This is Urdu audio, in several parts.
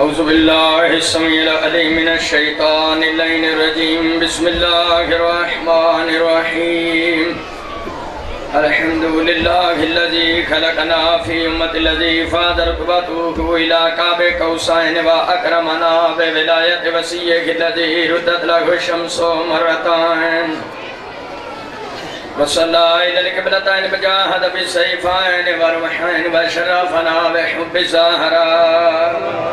اعوذ باللہ السمیع العلیم من الشیطان اللعین الرجیم بسم اللہ الرحمن الرحیم الحمدللہ الذی خلقنا فی امت الذی فادرقبتوہ الى قاب قوسین و اکرمنا بولایت وسیعہ الذی ردت لہ الشمس مرتان وصلى إلى القبلتين فجاهد بالسيفين والرمحين وشرفنا بحب الزهراء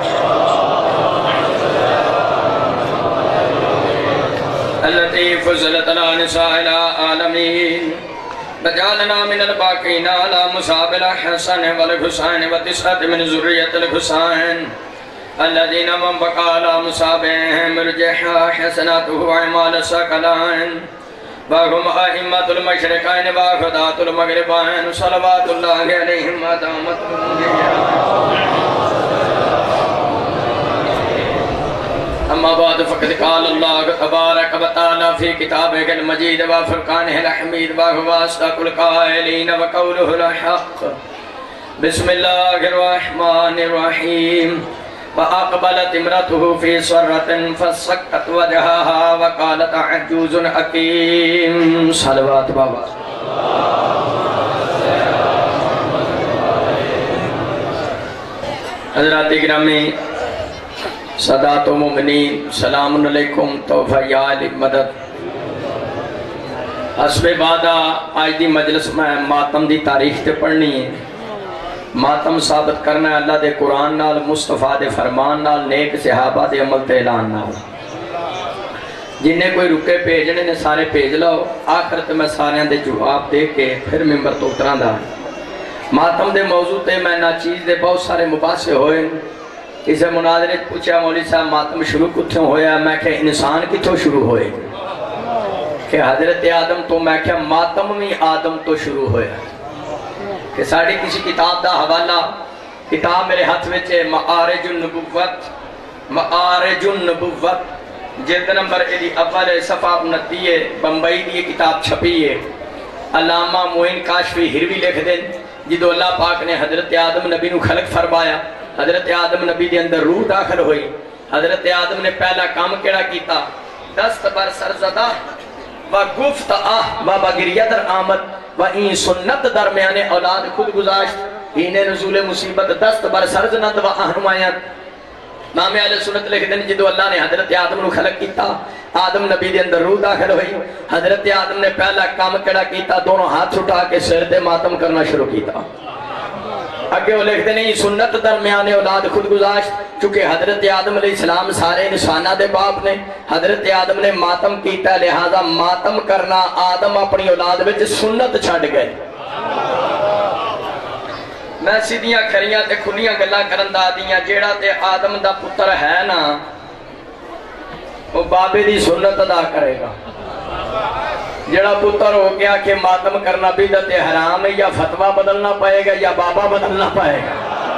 التي فضلت على نساء العالمين وجعلنا من الباقين على مصاب الحسن والحسين وتسعة من ذرية الحسين الذين من بقى على مصابهم رجح حسناته أعمال الثقلين وهم أئمة المشرقين وخداة المغربين صلوات الله عليهم ودامت أما بعد فقد قال الله تبارك وتعالى في كتابه المجيد وفرقانه الحميد وهو أصدق القائلين وقوله الحق بسم الله الرحمن الرحيم فأقبلت امرأته في سرة فسكت وجهها وقالت عجوز حكيم صلوات بابا حضرات اکرامی سادات و مومنین سلام علیکم توفہ یا علی مدد حسب بعدہ آج دی مجلس میں ماتم دی تاریخ تے پڑھنی ہے ماتم ثابت کرنا ہے اللہ دے قرآن نال مصطفیٰ دے فرمان نال نیک صحابہ دے عمل تے اعلان نال جنہیں کوئی رکے پیجنے نے سارے پیج لاؤ آخرت میں سارے دے جواب دے کے پھر ممبر تو اتران دا ماتم دے موضوع تے میں ناچیز دے بہت سارے مباحثے ہوئے اسے مناظرے پوچھا مولوی صاحب ماتم شروع کتھوں ہویا میں کہ انسان کتھوں شروع ہوئے کہ حضرت آدم تو میں کہ ماتم میں آدم تو شروع ہویا کہ ساڑھی کسی کتاب دا حوالہ کتاب میرے ہاتھ وچے معارج النبوت جلد نمبر ایلی اول صفحہ 29 بمبئی دی کتاب چھپی ہے علامہ معین کاشفی ہروی لکھ دیں جدو اللہ پاک نے حضرت آدم نبی نو خلق فرمایا حضرت آدم نبی دے اندر روح داخل ہوئی حضرت آدم نے پہلا کام کیڑا کیتا دست بر سرزدہ و گفت آہ و بگریہ در آمد و این سنت درمیان اولاد خود گزاشت این نزول مصیبت دست بر سرزند و احنمایت امام اہل سنت لکھ دیں جدو اللہ نے حضرت آدم نو خلق کیتا آدم نبی دے اندر روح داخل ہوئی حضرت آدم نے پہلا کام کیڑا کیتا دونوں ہاتھ اٹھا کے سر دے ماتم کرنا شروع کیتا اگے وہ لکھتے نہیں سنت درمیان اولاد خود گزاشت چونکہ حضرت آدم علیہ السلام سارے انسانہ دے باپ نے حضرت آدم نے ماتم کیتا لہذا ماتم کرنا آدم اپنی اولاد وچ سنت چھڑ گئے میں سیدھیاں کھریاں تے کھلیاں گلا کرن دا دیاں جیڑا تے آدم دا پتر ہے نا وہ بابے دی سنت ادا کرے گا جڑا پتر ہو گیا کہ ماتم کرنا بدعت حرام ہے یا فتوہ بدلنا پائے گا یا بابا بدلنا پائے گا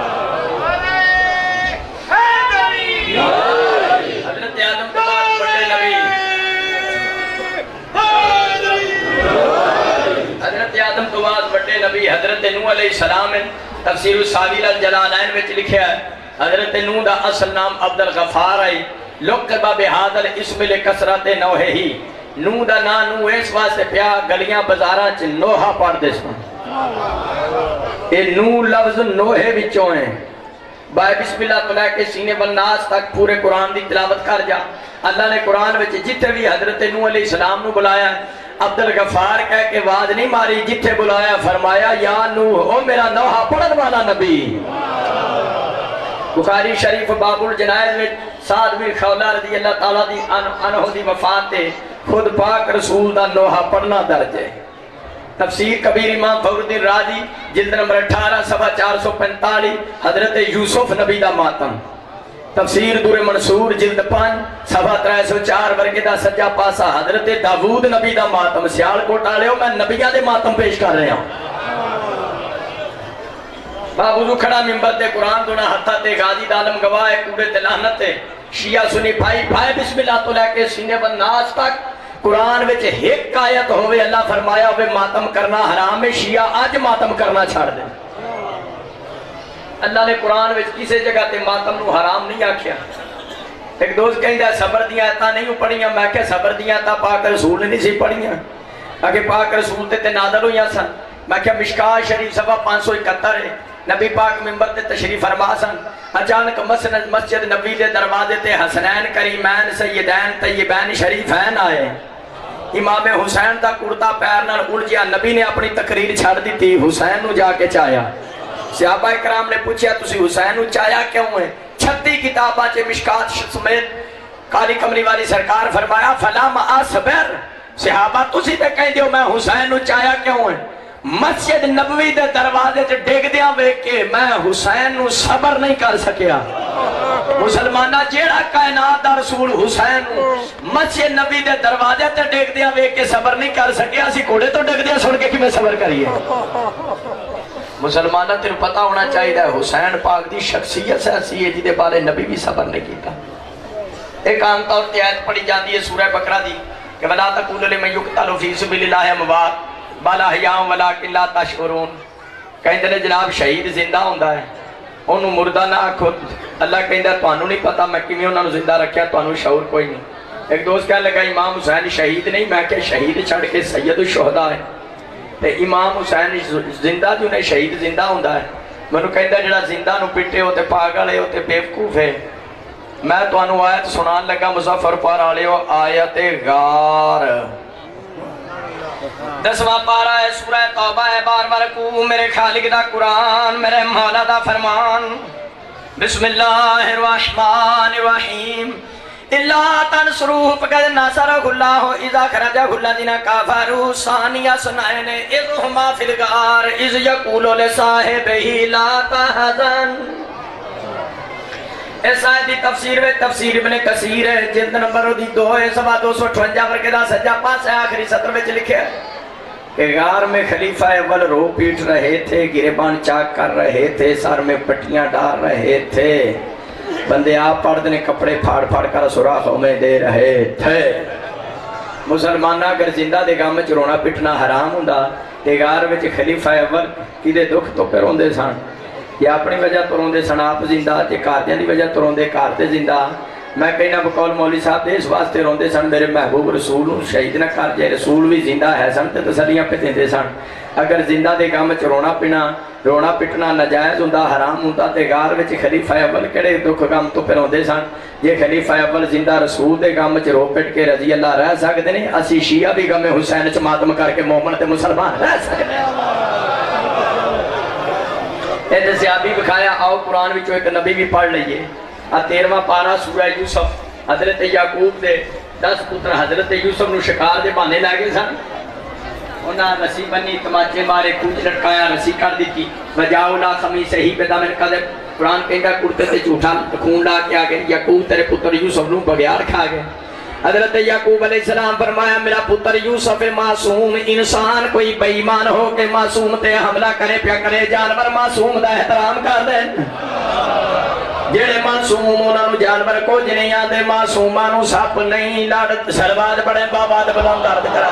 حضرت آدم تو بعد بڑے نبی حضرت آدم تو بعد بڑے نبی حضرت نوح علیہ السلام تفسیر الساویل الجلالین وچ لکھیا ہے حضرت نوح دا اصل نام عبدالغفار ہے لقب بہذا الاسم لکثرت نوح ہی نوح دا نا نوح اس واسطے پیا گلیاں بزاراں چ نوحہ پڑھ دے سن اے نوح لفظ نوحے وچوں ہیں بائے بسم اللہ تو لے کے سینے والناس تک پورے قرآن دی تلاوت کر جا اللہ نے قرآن وچ جتھے بھی حضرت نوح علیہ السلام نو بلایا عبدالغفار کہہ کے وعد نہیں ماری جتھے بلایا فرمایا یا نوح او میرا نوحہ پڑھن والا نبی بخاری شریف باب الجنائز میں سعد بن خولہ رضی اللہ تعالیٰ دی عنہ دی وفات تے خود پاک رسول دا نوحہ پڑھنا درج ہے تفسیر کبیر امام فخر الدین رازی جلد نمبر 18 صفحہ 445 حضرت یوسف نبی دا ماتم تفسیر دور منصور جلد 5 صفحہ 304 ورگے دا سجا پاسا حضرت داود نبی دا ماتم سیال کو ٹالے ہو میں نبیہ دے ماتم پیش کر رہے ہوں بابوزو کھڑا ممبر تے قرآن دونا ہتھا تے غازی دالم گواہ کوڑے تے لعنت تے شیعہ سنی بھائی بسم اللہ تو لے کے سینے والناس تک قرآن وچ ایک آیت ہوئے اللہ فرمایا ہوئے ماتم کرنا حرام ہے شیعہ آج ماتم کرنا چھاڑ دیں اللہ نے قرآن میں کسی جگہ تے ماتم نو حرام نہیں آکھیا. ایک دوست کہندا صبر دیاں آیتاں نہیں پڑھیاں. میں کہ صبر دیاں آیتاں پاک رسول نے نہیں سی پڑھیاں. اگے پاک رسول تے نازل ہوئیاں سن. میں کہ مشکات شریف صفحہ 571 ہے. نبی پاک منبر تے تشریف فرما سن. اچانک مسجد نبی دے دروازے تے حسنین کریمین سیدین طیبین شریفین آئے. امام حسین دا کرتا پیر نال الجھیا. نبی نے اپنی تقریر چھڑ دی تھی, حسین نو جا کے چایا. صحابہ اکرام نے پوچھا تسی حسین نو چایا کیوں ہے؟ 36 کتاباں چے مشکات سمیت کالی کمری والی سرکار فرمایا فلام اصبر. صحابہ تسی تے کہیں دیو میں حسین نو چایا کیوں ہے؟ مسجد نبوی دے دروازے چے ڈیگ دیاں ویک کے میں حسین نو صبر نہیں کر سکیا. مسلمانہ جیڑا کائنات دا رسول حسین نو مسجد نبی دے دروازے تے ڈیگ دیاں ویک کے صبر نہیں کر سکیا, اسی کوڑے تو ڈیگ دیاں سن کے کہ میں صبر کریے. مسلمانہ تیرے پتہ ہونا چاہیے حسین پاک دی شخصیت ایسی ہے جدے بارے نبی بھی صبر نہیں کیتا. ایک عام طور تے آیت پڑھی جاتی ہے سورہ بقرہ دی کہ وَلَا تَقُولُوا لِمَن يُقْتَلُ فِي سَبِيلِ اللَّهِ أَمْوَاتٌ بَلْ أَحْيَاءٌ وَلَٰكِن لَا تَشْعُرُونَ. کہندے نے جناب شہید زندہ ہوندا ہے, انہوں مردہ نہ آکھو. اللہ کہندا تانوں نہیں پتا میں کیویں انہاں نوں زندہ رکھیا, تانوں شعور کوئی نہیں. ایک دوست کہنے لگا امام حسین شہید نہیں. میں کہ شہید چھڑ کے سید الشہداء ہے. تے امام حسین زندہ جو نے شہید زندہ ہوندا ہے. منوں کہندا جڑا زندہ نو پٹے ہو تے پاگل ہے, ہو تے بیوقوف ہے. میں تانوں آیت سنان لگا مظفر پار والےو, آیت غار 10واں پارہ ہے سورہ توبہ ہے. بار بار کو میرے خالق دا قرآن, میرے مولا دا فرمان. بسم اللہ الرحمن الرحیم. اللہ تنصروہ فقد نصرہ اللہ اذا خرجہ الذین کفروا ثانی اثنین اذ ہما فی الغار اذ یقول لصاحبہ لا تحزن. اس آیت دی تفسیر میں تفسیر ابن کثیر ہے, جلد نمبر 2 ہے, صفحہ 258 ورقے دا سجا پاس ہے. آخری سطر میں لکھے کہ غار میں خلیفہ اول رو پیٹ رہے تھے, گریبان چاک کر رہے تھے, سر میں پٹیاں ڈال رہے تھے. بندے آپ پردے نے کپڑے پھاڑ پھاڑ کر سوراخوں میں دے رہے تھے. مسلمانہ اگر زندہ دے گام میں رونا پٹنا حرام ہوندا تے غار میں خلیفہ اول کی دے دکھ تو پہ روندے سن, یا اپنی وجہ تو روندے سن آپ زندہ, تے کارتیاں دی وجہ تو روندے کارتے زندہ. میں کہنا بقول مولوی صاحب دے اس واسطے روندے سن میرے محبوب رسول شہید نہ کر جائے. رسول بھی زندہ ہے سن تے تسلیاں پہ دیندے سن. اگر زندہ دے گام میں رونا پٹنا نجائز ہوندا حرام ہوندا تے غار وچ خلیفہ اول کڑے دکھ غم تو پہ روندے سن. یہ خلیفہ اول زندہ رسول دے غم وچ رو پٹ کے رضی اللہ رہ سکدے نے, اسی شیعہ بھی غم حسین وچ ماتم کر کے مومن تے مسلمان رہ سکدے. اے زیادی بکھایا. آؤ قرآن وچ ایک نبی بھی پڑھ لئیے. 13واں پارہ سورہ یوسف. حضرت یعقوب دے 10 پتر حضرت یوسف نو شکار دے بہانے لے گئے سن. انہاں رسی بنی, تماچے مارے, کچھ لٹکایا, رسی کر دیتی. وجاؤ لا خمیسہ ہی بدمن قذب. قرآن کہندا کرتے تے جھوٹا خون لا کے آگئے. یعقوب تیرے پتر یوسف نو بغیار کھا گئے. حضرت یعقوب علیہ السلام فرمایا میرا پتر یوسف معصوم انسان کوئی بے ایمان ہو کہ معصوم تے حملہ کرے پیا کرے. جانور معصوم دا احترام کر دے. جیڑے معصوم انہاں نو جانور کو نہیں آتے, معصوماں نو سپ نہیں لڑ سرباد بڑے باباد بلند درد کرا.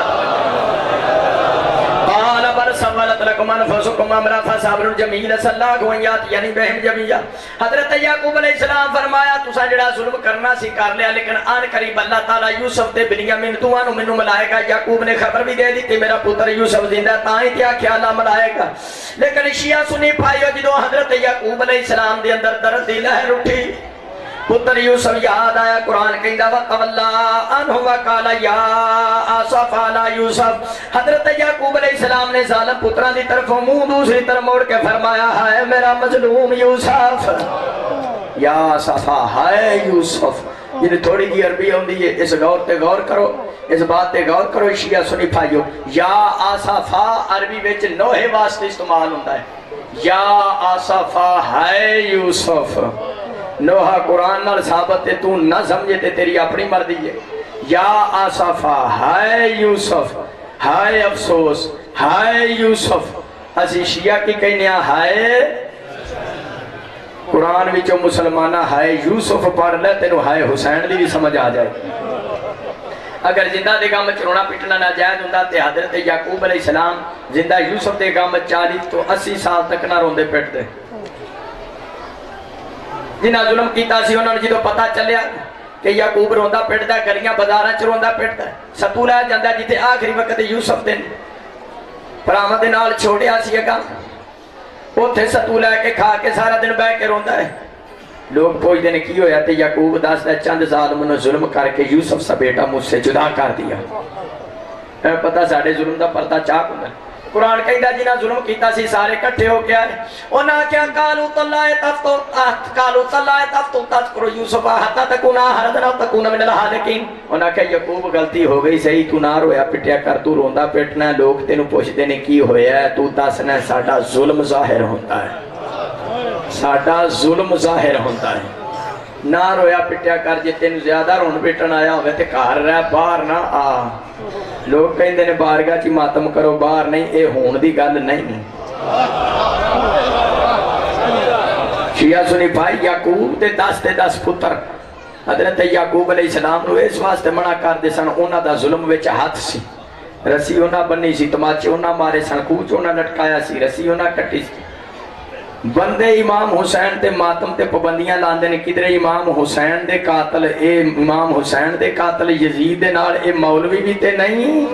قال بر سولت لکم انفسکم امرا فصبر جمیل صلاح گوئیات یعنی بہم جمیہ. حضرت یعقوب علیہ السلام فرمایا تسا جڑا ظلم کرنا سی کر لیا, لیکن آن قریب اللہ تعالیٰ یوسف تے بنیامین دوہاں نو منو ملائے گا. یعقوب نے خبر بھی دے دی تے میرا پتر یوسف زندہ, تاں ہی کیا خیالہ ملائے گا. لیکن شیعہ سنی پائیو جدو حضرت یعقوب علیہ السلام دے اندر درد دی لہر اٹھی, پتر یوسف یاد آیا. قرآن کہندا وَتَوَلَّا عَنْهُ وَقَالَ يَا آسَفَ عَلَى يُوسف. حضرت یعقوب علیہ السلام نے ظالم پتران دی طرف منہ دوسری طرف موڑ کے فرمایا ہائے میرا مظلوم یوسف, یا آسفا ہائے یوسف. یہ تھوڑی دی عربی ہوندی ہے, اس غور تے غور کرو, اس بات تے غور کرو. شیعہ سنی پھائیو یا آسفا عربی وچ نوحے واسطے استعمال ہوتا ہے. یا آسفا ہائے یوسف. نوحہ قرآن نال ثابت ہے, تو نہ سمجھے تے تیری اپنی مردی ہے. یا آسفا ہائے یوسف, ہائے افسوس, ہائے یوسف. اسی شیعہ کی کہنے ہائے قرآن وچوں مسلمانہ ہائے یوسف پڑھ لے تینو ہائے حسین دی بھی سمجھ آ جائے. اگر زندہ دے گام رونا پٹنا ناجائز ہوندا تے حضرت یعقوب علیہ السلام زندہ یوسف دے گام 40 تو 80 سال تک نہ روندے پٹ دے. جنہاں ظلم کیتا سی انہوں نے جدو پتا چلیا کہ یعقوب روندہ پڑتا ہے گلیاں بازاراں چ روندہ پڑتا ہے ستو لے جاندا ہے جتے آخری وقت یوسف دن پراواں دے نال چھوڑیا سی اگاں اوتھے ستو لے کے کھا کے سارا دن بہ کے روندا ہے لوگ پوچھتے ہیں کی ہویا تے یعقوب دسدا ہے چند ظالم نے ظلم کر کے یوسف سا بیٹا مجھ سے جدا کر دیا پتہ ساڈے ظلم دا پردہ چاک ہوندا ہے قرآن کہندا جنہاں ظلم کیتا سی سارے کٹھے ہو کے آئے انہاں کیا قالوا تاللہ تفتو تذکر یوسف حتی تکونا حردنا تکونا من الحالکین انہاں کہا یعقوب غلطی ہو گئی صحیح تو نہ رویا پٹیا کر تو روندا پٹنا لوگ تینوں پوچھتے نے کی ہویا ہے تو دسنا ساڈا ظلم ظاہر ہوتا ہے ساڈا ظلم ظاہر ہوتا ہے نہ رویا پٹیا کر جے تین زیادہ رون پٹن آیا ہوئے تے گھر رہ باہر نہ آ لوگ کہندے نے بارگاہ چی ماتم کرو باہر نہیں اے ہون دی گل نہیں شیعہ سنی بھائی یعقوب تے 10 پتر حضرت یعقوب علیہ السلام نو اس واسطے منع کر دے سن انہاں دا ظلم وچ ہاتھ سی رسی انہاں بنی سی تماچے انہاں مارے سن کوچ انہاں لٹکایا سی رسی انہاں کٹی سی بندے امام حسین تے ماتم تے پابندیاں لاندے نے کدھر امام حسین دے قاتل اے امام حسین دے قاتل یزید دے نال اے مولوی بھی تے نہیں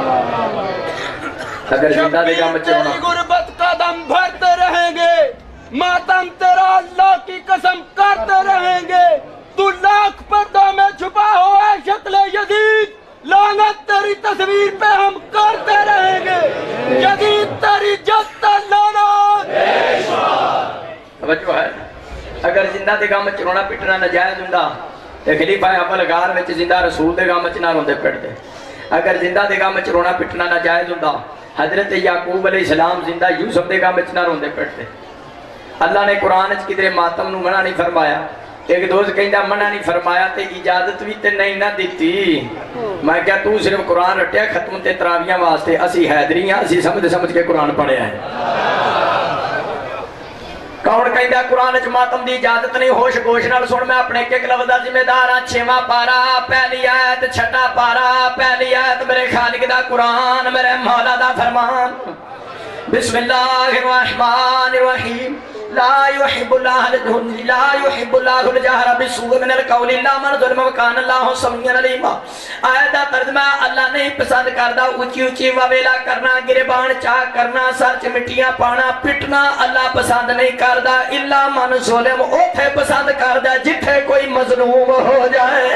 اگر زندہ دے گا مچے ہونا غربت قدم بھرتے رہیں گے ماتم تیرا اللہ کی قسم کرتے رہیں گے تو لاکھ پردوں میں چھپا ہو اے شکل یزید لعنت تیری تصویر پہ ہم کرتے رہیں گے یزید تیری جت لعنت توجہ ہے اگر زندہ دے گام چرونا پٹنا نجائز ہوندا تے خلیفہ اول غار وچ زندہ رسول دے گام چ نہ روندے پڑدے اگر زندہ دے گام چرونا پٹنا نجائز ہوندا حضرت یعقوب علیہ السلام زندہ یوسف دے گام چ نہ روندے پڑدے اللہ نے قرآن وچ کدھر ماتم نو منع نہیں فرمایا ایک دوست کہندا منع نہیں فرمایا تے اجازت بھی تے نہیں نہ دیتی میں کیا تو صرف قرآن رٹیا ختم تے تراویاں واسطے اسی حیدری ہیں اسی سمجھ کے قرآن پڑھیا ہے کون کہندا قرآن وچ ماتم دی اجازت نہیں ہوش گوش نال سن میں اپنے ایک لفظ دا ذمہ دار ہاں 6واں پارا پہلی آیت 6واں پارا پہلی آیت میرے خالق دا قرآن میرے مولا دا فرمان بسم اللہ الرحمن الرحیم لا يحب الله الجهر بالسوء من القول الا من ظلم وكان الله سميعا عليما آیت دا ترجمہ اللہ نہیں پسند کردا اونچی اونچی وویلا کرنا گریبان چاک کرنا سر چ مٹیاں پانا پٹنا اللہ پسند نہیں کردا الا من ظلم اوتھے پسند کردا جتھے کوئی مظلوم ہو جائے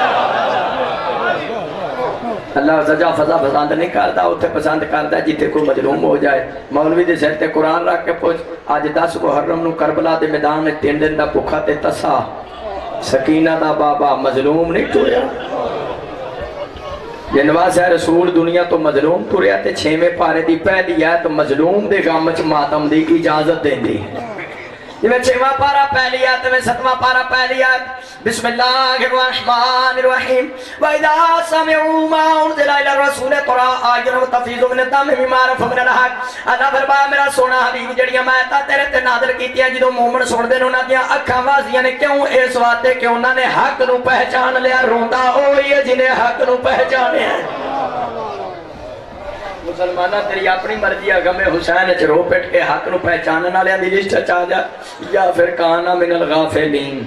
اللہ سجا فضا پسند نہیں کرتا اتھے پسند کرتا جتے کوئی مظلوم ہو جائے مولوی دے سر تے قرآن رکھ کے پوچھ آج 10 محرم نو کربلا دے میدان میں 3 دن دا بھوکا تے تسا سکینہ دا بابا مظلوم نہیں ٹوریا جنواز ہے رسول دنیا تو مظلوم ٹوریا تے 6ویں پارے دی پہلی ہے تو مظلوم دے گامچ ماتم دی اجازت دیں دی جی میں 6واں پارا پہلی آیت میں 7واں پارا پہلی آیت بسم اللہ الرحمن الرحیم وَإِذَا سَمِعُوا مَا أُنزِلَ إِلَى الرَّسُولِ تَرَىٰ أَعْيُنَهُمْ تَفِيضُ مِنَ الدَّمْعِ مِمَّا عَرَفُوا مِنَ الْحَقِّ اللہ فرمایا میرا سونا حبیب جڑیاں میں تا تیرے تے نازل کیتیاں جدوں مومن سن دے انہاں دیاں اکھاں واسیاں نے کیوں اس واسطے کہ انہاں نے حق نو پہچان لیا روندا اوہی ہے جنہیں حق نو پہچانے ہیں مسلمانہ تیری اپنی مرضی غم حسین چ رو پٹ کے حق نو پہچاننے والے دی لسٹ چ آ جا یا پھر کانا من الغافلین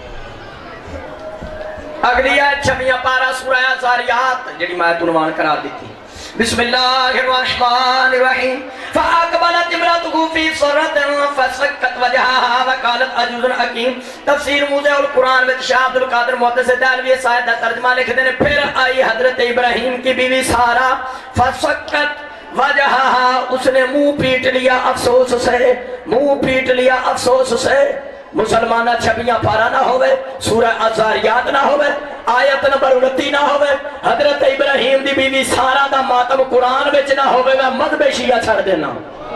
اگلی آیت 6واں پارا سورہ زاریات جڑی میں عنوان قرار دیتی بسم اللہ الرحمن الرحیم فاقبلت امرأته في صرة فسكت وجهها وقالت عجوز حکیم تفسیر موضع القرآن وچ شاہ عبد القادر محدث دہلوی اس آیت کا ترجمہ لکھتے ہیں پھر آئی حضرت ابراہیم کی بیوی سارہ فسکت وجہها اس نے منہ پیٹ لیا افسوس سے منہ پیٹ لیا افسوس سے مسلمانہ 6واں پارا نہ ہوئے سورہ ازاریات نہ ہوئے آیت نمبر 29 نہ ہوئے حضرت ابراہیم دی بیوی سارہ دا ماتم قرآن وچ نہ ہوئے میں مذہب شیعہ چھڑ دینا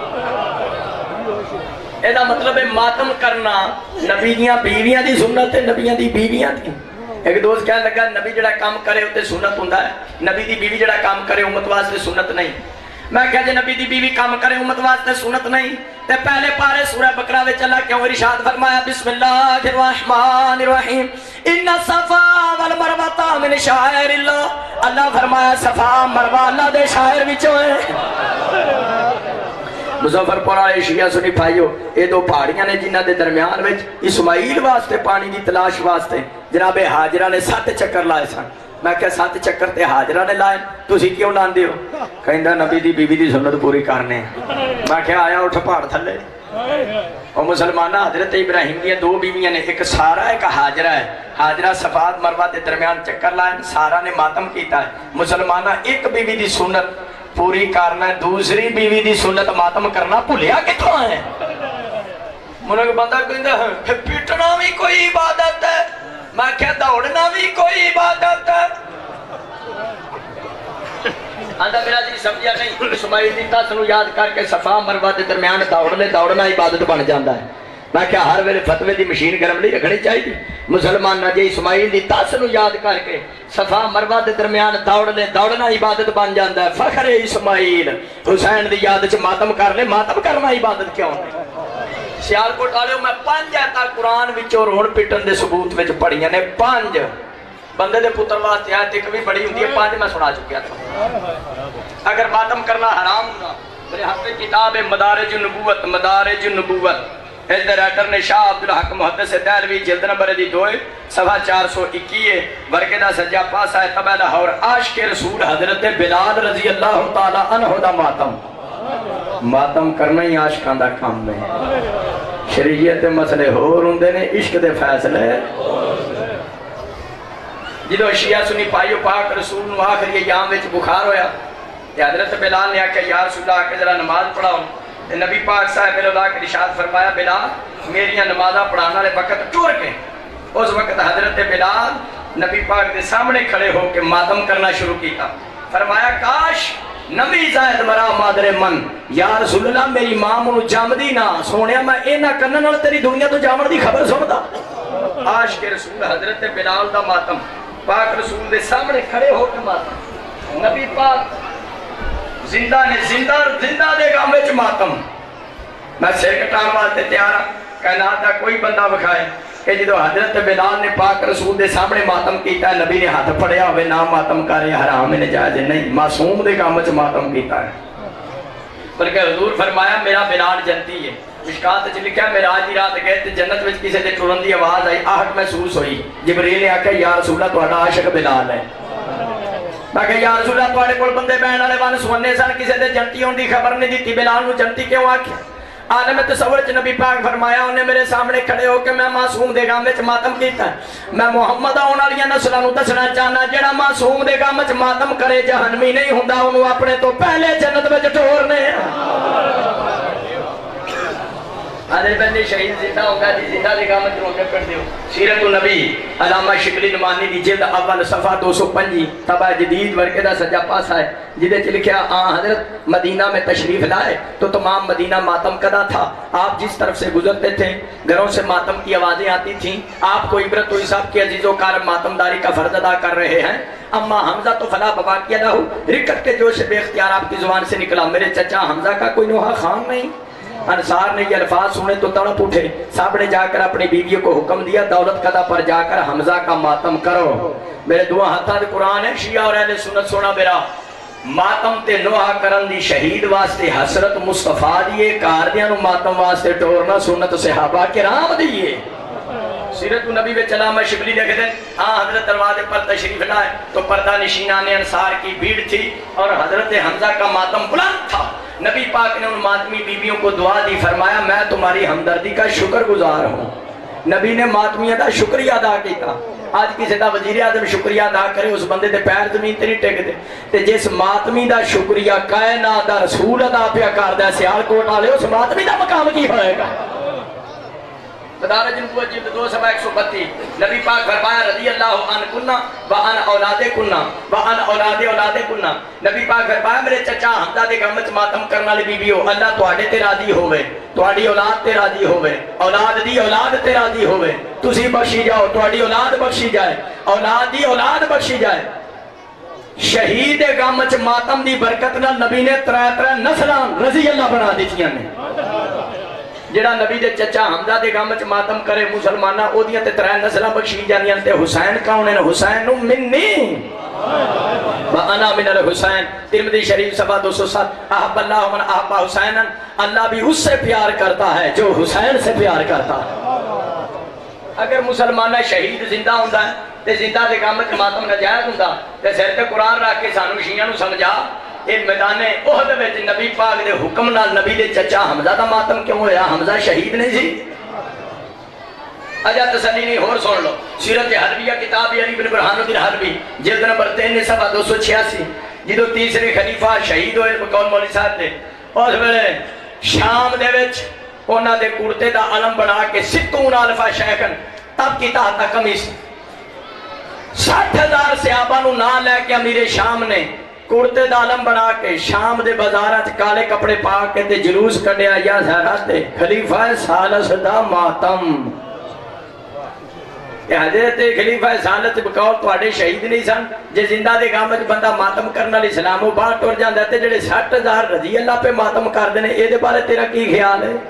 ایدہ مطلب ہے ماتم کرنا نبی دیاں بیویاں دی سنت ہے نبیاں دی بیویاں دی ایک دوست کہنے لگا نبی جڑا کام کرے ہوتے سنت ہوندہ ہے نبی دی بیوی جڑا کام کرے امت واسطے سنت نہیں میں کہا جے نبی دی بیوی کام کرے امت واسطے سنت نہیں تے پہلے پارے سورہ بقرہ وچ اللہ کیوں ارشاد فرمایا بسم اللہ الرحمن الرحیم ان الصفا والمروہ من شعائر اللہ فرمایا صفا مروہ اللہ دے شاعر وچوں ہے مظفرپور والے شیعہ سنی بھائیو، یہ دو پہاڑیاں نے جنہاں دے درمیان وچ اسماعیل واسطے پانی دی تلاش واسطے جناب حاجرہ نے 7 چکر لائے سن۔ میں کہا 7 چکر تے حاجرہ نے لائے، تسی کیوں لاندے ہو؟ کہندا نبی دی بیوی دی سنت پوری کرنے۔ میں کہا آیا اٹھ پہاڑ تھلے۔ اور مسلمانہ حضرت ابراہیم کی 2 بیویاں نے، ایک سارا ایک حاجرہ ہے۔ حاجرہ صفات مروہ دے درمیان چکر لائے، سارا نے ماتم کیتا ہے۔ مسلمانہ ایک بیوی دی سنت پوری کرنا ہے، دوسری بیوی دی سنت ماتم کرنا بھولیا کتوں ہے؟ منہ کو بندہ کہندا ہے پیٹنا بھی کوئی عبادت ہے، میں کہا دوڑنا بھی کوئی عبادت ہے۔ آندھا میرا جی سمجھا نہیں، اسماعیل دی تاس نو یاد کر کے صفا مروہ دے درمیان دوڑنا عبادت بن جاندہ ہے۔ میں کہا ہر ویلے فتوے دی مشین گرم نہیں رکھنی چاہیے۔ مسلمان نہ جے اسماعیل دی تاس نو یاد کر کے صفا مروہ دے درمیان دوڑنا عبادت بن جاندہ ہے۔ فخر اسماعیل حسین دی یاد چ ماتم کر لے، ماتم کرنا عبادت کیوں نہیں؟ سیالکوٹ والے میں 5 آیتاں قرآن وچوں رون پٹن دے ثبوت وچ پڑھیاں نے، 5 بندے دے پتر واسطے آیت ایک بھی بڑی ہوندی ہے، 5 میں سنا چکیا تھا۔ اگر ماتم کرنا حرام ہونا، میرے ہاتھ میں کتاب ہے مدارج النبوت، مدارج النبوت، اس دے رائٹر نے شاہ عبدالحق محدث دہلوی، جلد نمبر دی 2 صفحہ 421 ورقے دا سجا پاسا ہے تبع لاہور، عاشق رسول حضرت بلال رضی اللہ تعالی عنہ دا ماتم۔ ماتم کرنا ہی عاشقاں دا کام ہے۔ شریعت مسئلے ہور ہوندے نے، عشق دے فیصلے جدو شیعہ سنی پائیو پاک رسول نو آخری ایام وچ بخار ہویا، حضرت بلال نے آکھا یا رسول اللہ کے ذرا نماز پڑھاؤ۔ نبی پاک صاحب اللہ کے ارشاد فرمایا بلال میریاں نمازاں پڑھانا والے وقت ٹور کے۔ اس وقت حضرت بلال نبی پاک دے سامنے کھڑے ہو کے ماتم کرنا شروع کیتا۔ فرمایا کاش نبی زائد مرا مادر من، یا رسول اللہ میری ماں منو جامدی نہ سونیا، میں اے نہ کرنا نال تیری دنیا تو جامن دی خبر سندا۔ عاشق رسول حضرت بلال دا ماتم، پاک رسول دے سامنے کھڑے ہو کے ماتم۔ نبی پاک زندہ نے زندہ دے گام وچ ماتم۔ میں سر کٹان واسطے تیار ہاں، کائنات دا کوئی بندہ بکھائے کہ جدو حضرت بلال نے پاک رسول دے سامنے ماتم کیتا ہے، نبی نے ہاتھ پڑیا ہوئے نہ ماتم کرے حرام ہے نجائز نہیں، معصوم دے گام وچ ماتم کیتا ہے۔ بلکہ حضور فرمایا میرا بلال جنتی ہے۔ مشکات وچ لکھا معراج دی رات گئے تے جنت وچ کسے دے ٹرن دی آواز آئی، آہٹ محسوس ہوئی۔ جبریل نے آکھیا یا رسول اللہ تہاڈا عاشق بلال ہے۔ میں کہا یا رسول اللہ تہاڈے کول بندے بہن والے ون سونے سن، کسے دے جنتی ہون دی خبر نہیں دتی، بلال نو جنتی کیوں آکھیا؟ عالم تصور چ نبی پاک فرمایا انہیں میرے سامنے کھڑے ہو کہ میں معصوم دے گام وچ ماتم کیتا ہے۔ میں محمد آن والیاں نسلاں نوں دسنا چاہنا جڑا معصوم دے گام وچ ماتم کرے جہنمی نہیں ہوندا، اونوں اپنے تو پہلے جنت وچ ٹورنے۔ آدھے بندے شہید زندہ ہوگا جی، زندہ دے گام وچ روکے پڑھ دیو۔ سیرت النبی علامہ شبلی نمانی دی جلد اول صفحہ 205 طبع جدید ورقے دا سجا پاسا ہے، جدے چ لکھیا حضرت مدینہ میں تشریف لائے تو تمام مدینہ ماتم کدا تھا۔ آپ جس طرف سے گزرتے تھے گھروں سے ماتم کی آوازیں آتی تھیں، آپ کو عبرت ہوئی صاحب کی عزیز و کار ماتم داری کا فرض ادا کر رہے ہیں۔ اما حمزہ تو فلا ببا کیا نہ ہو، رکت کے جوش بے اختیار آپ کی زبان سے نکلا میرے چچا حمزہ کا کوئی نوحہ خان نہیں۔ انصار نے یہ الفاظ سنے تو تڑپ اٹھے، صاحب نے جا کر اپنی بیویوں کو حکم دیا دولت قضا پر جا کر حمزہ کا ماتم کرو۔ میرے دعا ہاتھاں دے قرآن ہے، شیعہ اور اہل سنت سونا میرا ماتم تے نوحہ کرن دی شہید واسطے حسرت مصطفیٰ دیئے، کاردیاں نو ماتم واسطے ٹورنا سنت صحابہ کرام دیئے۔ سیرت النبی میں علامہ شبلی لکھ دیں حضرت دروازے پر تشریف لائے تو پردہ نشینان انصار کی بھیڑ تھی اور حضرت حمزہ کا ماتم بلند تھا۔ نبی پاک نے ان ماتمی بیویوں کو دعا دی، فرمایا میں تمہاری ہمدردی کا شکر گزار ہوں۔ نبی نے ماتمیہ دا شکریہ ادا کیتا۔ آج کسی دا وزیر اعظم شکریہ ادا کرے اس بندے دے پیر زمین تے نہیں ٹک دے، تے جس ماتمی دا شکریہ کائنات دا رسول ادا پیا کردا ہے سیالکوٹ والے، اس ماتمی دا مقام کی ہوئے گا؟ مدارج النبوت جلد 2 صفحہ 132 نبی پاک فرمایا رضی اللہ عنہ کنہ وعن اولاد کنہ وعن اولاد اولاد کنہ۔ نبی پاک فرمایا میرے چچا حمزہ دے گم وچ ماتم کرن والی بیویو، اللہ تواڈے تے راضی ہوے، تواڈی اولاد تے راضی ہوے، اولاد دی اولاد تے راضی ہوے، تسی بخشی جاؤ، تواڈی اولاد بخشی جائے، اولاد دی اولاد بخشی جائے۔ شہید گم وچ ماتم دی برکت نال نبی نے 3 نسلاں رضی اللہ بنا دتیاں نے۔ جڑا نبی دے چچا حمزہ دے گام وچ ماتم کرے مسلمانہ او دیاں تے 3 نسلاں بخشی جاندیاں تے حسین کون ہے؟ حسین منی انا من الحسین، ترمذی شریف صفحہ 207، احب اللہ من احب حسین، اللہ بھی اس سے پیار کرتا ہے جو حسین سے پیار کرتا ہے۔ اگر مسلمانہ شہید زندہ ہوندہ ہے تے زندہ دے قامت ماتم نجائز ہوندہ تے سر تے قرآن رکھ کے سانو شیعہ نو سمجھا اے میدان احد وچ نبی پاک دے حکم نال نبی دے چچا حمزہ دا ماتم کیوں ہویا؟ حمزہ شہید نہیں سی؟ اجا تسلی نہیں، اور سن لو سیرت حربیہ کتاب علی بن برہان الدین حربی جلد نمبر 3 صفحہ 286، جدو تیسرے خلیفہ شہید ہوئے بقول مولوی صاحب دے، اس ویلے شام دے وچ انہاں دے کرتے دا علم بنا کے 60 الف شیخن تب کی تحت کمیس 60,000 صحابہ نو نہ لے کے امیر شام نے کرتے دا علم بنا کے شام دے بازارات کالے کپڑے پا کے تے جلوس کڈیا یا زہرات خلیفہ ثالث دا ماتم۔ حضرت خلیفہ ثالث بقول تواڈے شہید نہیں سن، جے زندہ دے گام وچ بندہ ماتم کرن والی اسلام باہر ٹر جاندا تے جڑے 60,000 رضی اللہ پہ ماتم کر دے نے اے دے بارے تیرا کی خیال ہے؟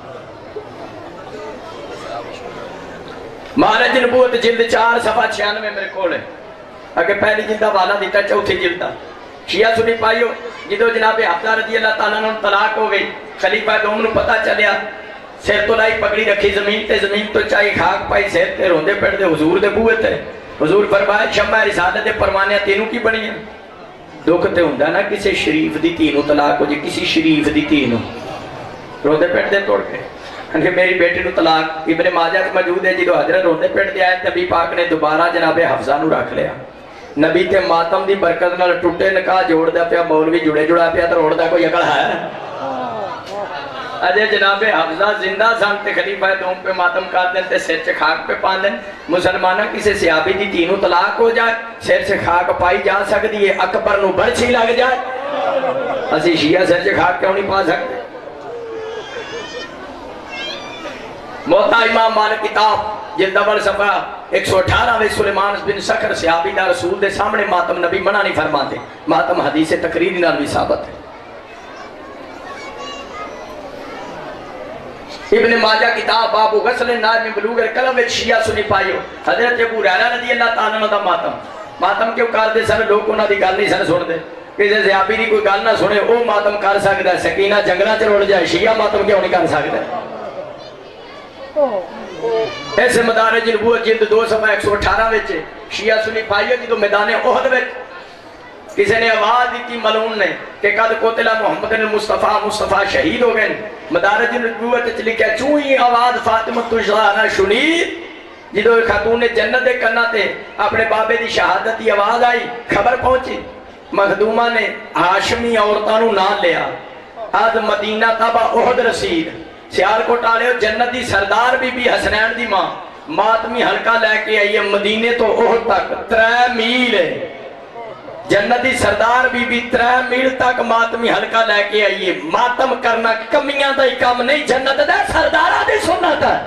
مہارج نبوت جلد 4 صفحہ 96 میرے کول ہے، اگر پہلی جلد والا دیتا چوتھی جلد شیعہ سنی پائیو جدو جناب حفظہ رضی اللہ تعالیٰ نے طلاق ہو گئی، خلیفہ دوم نو پتہ چلیا، سر تو لائی پکڑی رکھی زمین تے، زمین تو چاہی خاک پائی سر تے روندے پڑ دے حضور دے بوئے تے، حضور فرمائے شمع رسالت دے پروانیاں تینوں کی بنی ہیں؟ دکھ تے ہوندہ نا کسی شریف دی تینوں طلاق ہو جی، کسی شریف دی تینوں روندے پڑ دے توڑ کے کہ میری بیٹی نو طلاق۔ ابن ماجہ موجود ہے جدو حضرت روندے پڑ دے آئے، نبی پاک نے دوبارہ جناب حفظہ نو رکھ لیا، نبی تے ماتم دی برکت نال ٹوٹے نکاح جوڑ دا پیا، مولوی جڑے جڑا پیا تو روڑ دا کوئی عقل ہے؟ اجے جناب حفظہ زندہ سن تے خلیفہ دوم پہ ماتم کر دیں تے سر سے خاک پہ پان دیں۔ مسلمانہ کسی صحابی دی تینوں طلاق ہو جائے، سر سے خاک پائی جا سکتی ہے، اکبر نو برچھی لگ جائے، اسی شیعہ سر سے خاک کیوں نہیں پا سکتے؟ موتا امام مالک کتاب جلد اول صفحہ 118 میں سلیمان بن سخر صحابی دا رسول دے سامنے ماتم نبی منع نہیں فرماتے، ماتم حدیث تقریری نال بھی ثابت ہے۔ ابن ماجہ کتاب باب غسل النار من بلوغ القلم وچ شیعہ سنی پائیو حضرت ابو ہریرہ رضی اللہ تعالیٰ عنہ دا ماتم کیوں کر دے سن؟ لوگ انہاں دی گل نہیں سن سن دے، کسی صحابی دی کوئی گل نہ سنے او ماتم کر سکدا ہے، سکینہ جنگلاں چ رڑ جائے، شیعہ ماتم کیوں نہیں کر سکدا؟ ایسے مدارج نبوت جلد 2 صفحہ 118 وچ شیعہ سنی پائیو جدو میدان احد وچ کسی نے آواز دیتی ملعون نے کہ قد قتل محمد المصطفیٰ، مصطفیٰ شہید ہو گئے، مدارج نبوت وچ لکھا چوں ہی آواز فاطمہ الزہرا شنید جدو خاتون جنت دے کنا تے اپنے بابے دی شہادت دی آواز آئی، خبر پہنچی، مخدومہ نے ہاشمی عورتاں نو نام لیا، آج مدینہ تابا احد رسید، سیال کو ٹالے جنت دی سردار بی بی حسنین دی ماں ماتمی حلقہ لے کے آئی ہے مدینے تو احد تک 3 میل ہے، جنت دی سردار بی بی 3 میل تک ماتمی حلقہ لے کے آئی ہے۔ ماتم کرنا کمیاں دا ہی کام نہیں، جنت دا سردارہ دی سنت ہے۔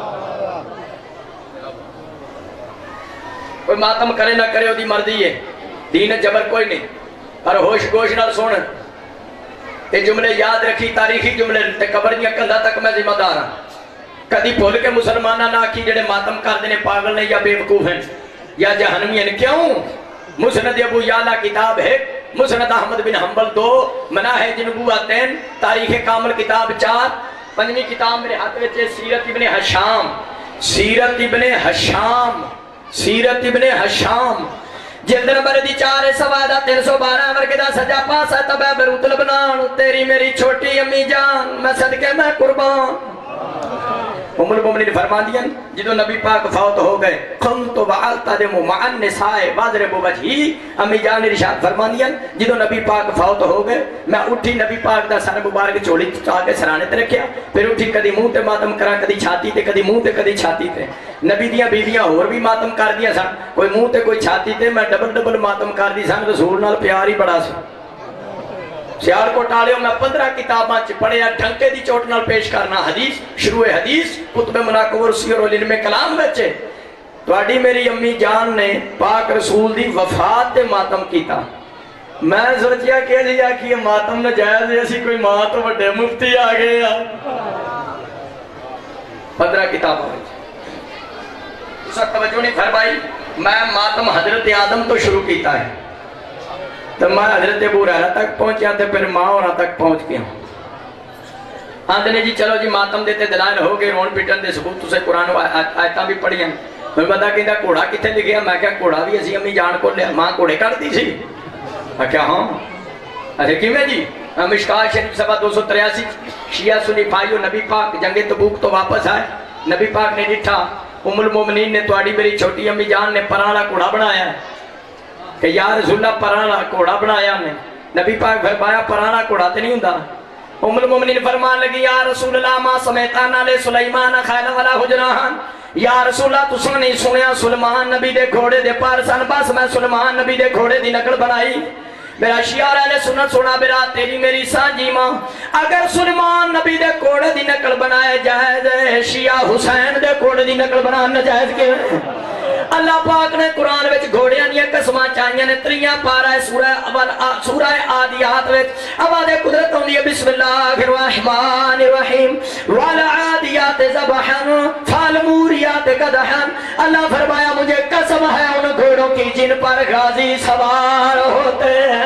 کوئی ماتم کرے نہ کرے وہ دی مرضی ہے، دین جبر کوئی نہیں، پر ہوش گوش نہ سن یہ جملے یاد رکھی، تاریخی جملے تے قبر دیا کندھا تک میں ذمہ دار ہوں۔ کدی بھول کے مسلمانہ نہ کی جڑے ماتم کر دینے پاگل نے یا بے وقوف ہیں یا جہنمی ہیں، کیوں؟ مسند ابو یعلا کتاب ہے، مسند احمد بن حنبل 2، مناہج نبوتین، تاریخ کامل کتاب 4، 5ویں کتاب میرے ہاتھ میں سیرت ابن حشام، سیرت ابن حشام، سیرت ابن حشام جلد نمبر دی 4 سوادہ 312 ورگدہ سجا پاسا تبہ بروت لبنان، تیری میری چھوٹی امی جان میں صدقے میں قربان۔ ام المومنین فرمان دیا جدو نبی پاک فوت ہو گئے، قمت وعلتدم مع النساء واضرب وجہی، امی جان ارشاد فرمان دیا جدو نبی پاک فوت ہو گئے میں اٹھی نبی پاک دا سر مبارک چولی چاہ کے سرانے تے رکھیا، پھر اٹھی کدی منہ تے ماتم کرا، کدی چھاتی تے، کدی منہ تے، کدی چھاتی تے۔ نبی دیاں بیویاں اور بھی ماتم کر دیا سن، کوئی منہ تے کوئی چھاتی تے، میں ڈبل ماتم کر دی سن، رسول نال پیار ہی بڑا سن۔ سیال کو ٹالیو میں 15 کتاباں پڑھیا، ڈھنکے دی چوٹ نال پیش کرنا، حدیث، شروع حدیث، کتب مناقب سیر و علم کلام بچے۔ تواڈی میری امی جان نے پاک رسول دی وفات تے ماتم کیتا، میں سوچیا کہ جی آکھیے ماتم نجائز ہے، اسی کوئی ماں تو بڑے مفتی آ گئے ہیں۔ 15 کتابوں میں اس وقت توجہ نہیں فرمائی، میں ماتم حضرت آدم تو شروع کیتا ہے، تو میں حضرت ابو ہریرہ تک پہنچیا تھے، پھر ماں اور تک پہنچ گیا. آندھے نے جی چلو جی ماتم دیتے دلائل ہو گئے، رون پیٹن دے ثبوت تسے قرآن آیتاں بھی پڑھی ہیں. میں پتا کہتا گھوڑا کتنے لکھیا؟ میں کہا گھوڑا بھی اسی امی جان کو لیا، ماں گھوڑے کٹ دی سی. میں کہا ہاں. اچھا کیویں جی؟ مشکات شریف صفحہ 283. شیعہ سنی بھائیو، نبی پاک جنگ تبوک تو واپس آئے. نبی پاک نے ڈٹھا ام المومنین نے تواڈی میری چھوٹی امی جان نے پرانا گھوڑا بنایا ہے کہ یا رسول اللہ پرانا گھوڑا بنایا نے. نبی پاک فرمایا پرانا گھوڑا تے نہیں ہوندا. ام المومنین فرمان لگی یا رسول اللہ ما سمیتانا لے سلیمان خیل ولا حجراہن. یا رسول اللہ تساں نہیں سنیا سلیمان نبی دے گھوڑے دے پر سن، بس میں سلیمان نبی دے گھوڑے دی نقل بنائی. میرا شیعہ اور اہل سنت سونا میرا تیری میری سانجی ماں، اگر سلیمان نبی دے گھوڑے دی نقل بنائے جائز ہے، شیعہ حسین دے گھوڑے دی نقل بنانا جائز کے. اللہ پاک نے قرآن وچ گھوڑیاں دیا قسماں چاہیاں نے. 3 پارہ سورہ عادیات وچ آواز قدرت ہوندی ہے بسم اللہ الرحمن الرحیم والعادیات ضبحا فالموریات قدحا. اللہ فرمایا مجھے قسم ہے ان گھوڑوں کی جن پر غازی سوار ہوتے ہیں.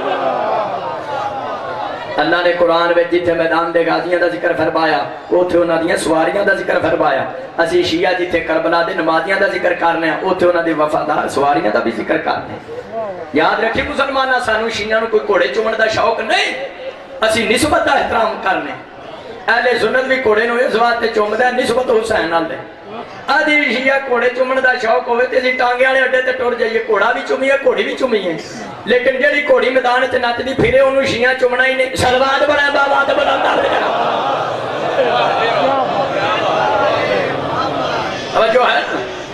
اللہ نے قرآن میں جتھے میدان دے غازیاں دا ذکر فرمایا اوتھے انہاں دیاں سواریاں دا ذکر فرمایا. اسی شیعہ جتھے کربلا دے نمازیاں دا ذکر کرنے ہیں اوتھے انہاں دے وفادار سواریاں دا بھی ذکر کرنے ہیں. یاد رکھیں مسلمانہ سانو شیعہ نو کوئی گھوڑے چومن دا شوق نہیں، اسی نسبت دا احترام کرنے. اہل سنت بھی گھوڑے نو اس واسطے چومدا ہے نسبت حسین نال دے. آدھی شیعہ گھوڑے چومن دا شوق ہوئے تے اسی ٹانگے والے اڈے تے ٹر جائیے، گھوڑا بھی چومیے گھوڑی بھی چومیے، لیکن جڑی گھوڑی میدان تے نچدی پھرے انہوں شیعہ چومنا ہی نہیں. سلوات بڑا بابا تے بڑا توجہ ہے.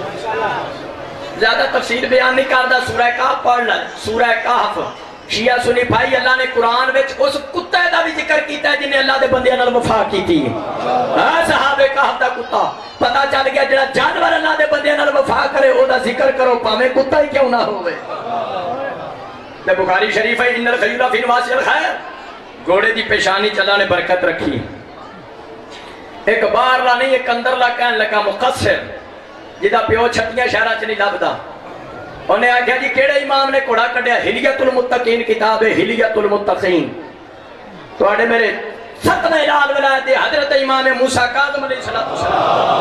زیادہ تفصیل بیان نہیں کردا، سورہ کہف پڑھ لیں. سورہ کہف شیعہ سنی بھائی اللہ نے قرآن وچ اس کتے دا بھی ذکر کیتا ہے جن نے اللہ دے بندیاں نال وفا کیتی ہے. صحابہ کہف دا کتا پتہ چل گیا جڑا جانور اللہ دے بندیاں نال وفا کرے او دا ذکر کرو پاویں کتا ہی کیوں نہ ہوئے. تے بخاری شریف ہے ان الخیل فی نواسی الخیر، گھوڑے دی پیشانی چلا نے برکت رکھی. ایک بار لا نہیں ایک اندر لا کہن لگا مقصر جدا پیو چھتیاں شہرہ چ نہیں لبدا. انہیں آگیا جی کیڑے امام نے گھوڑا کڈیا؟ ہلیت المتقین کتاب ہے ہلیت المتقین. تو آڑے میرے 7ویں لال ولایت حضرت امام موسیٰ کاظم علیہ السلام.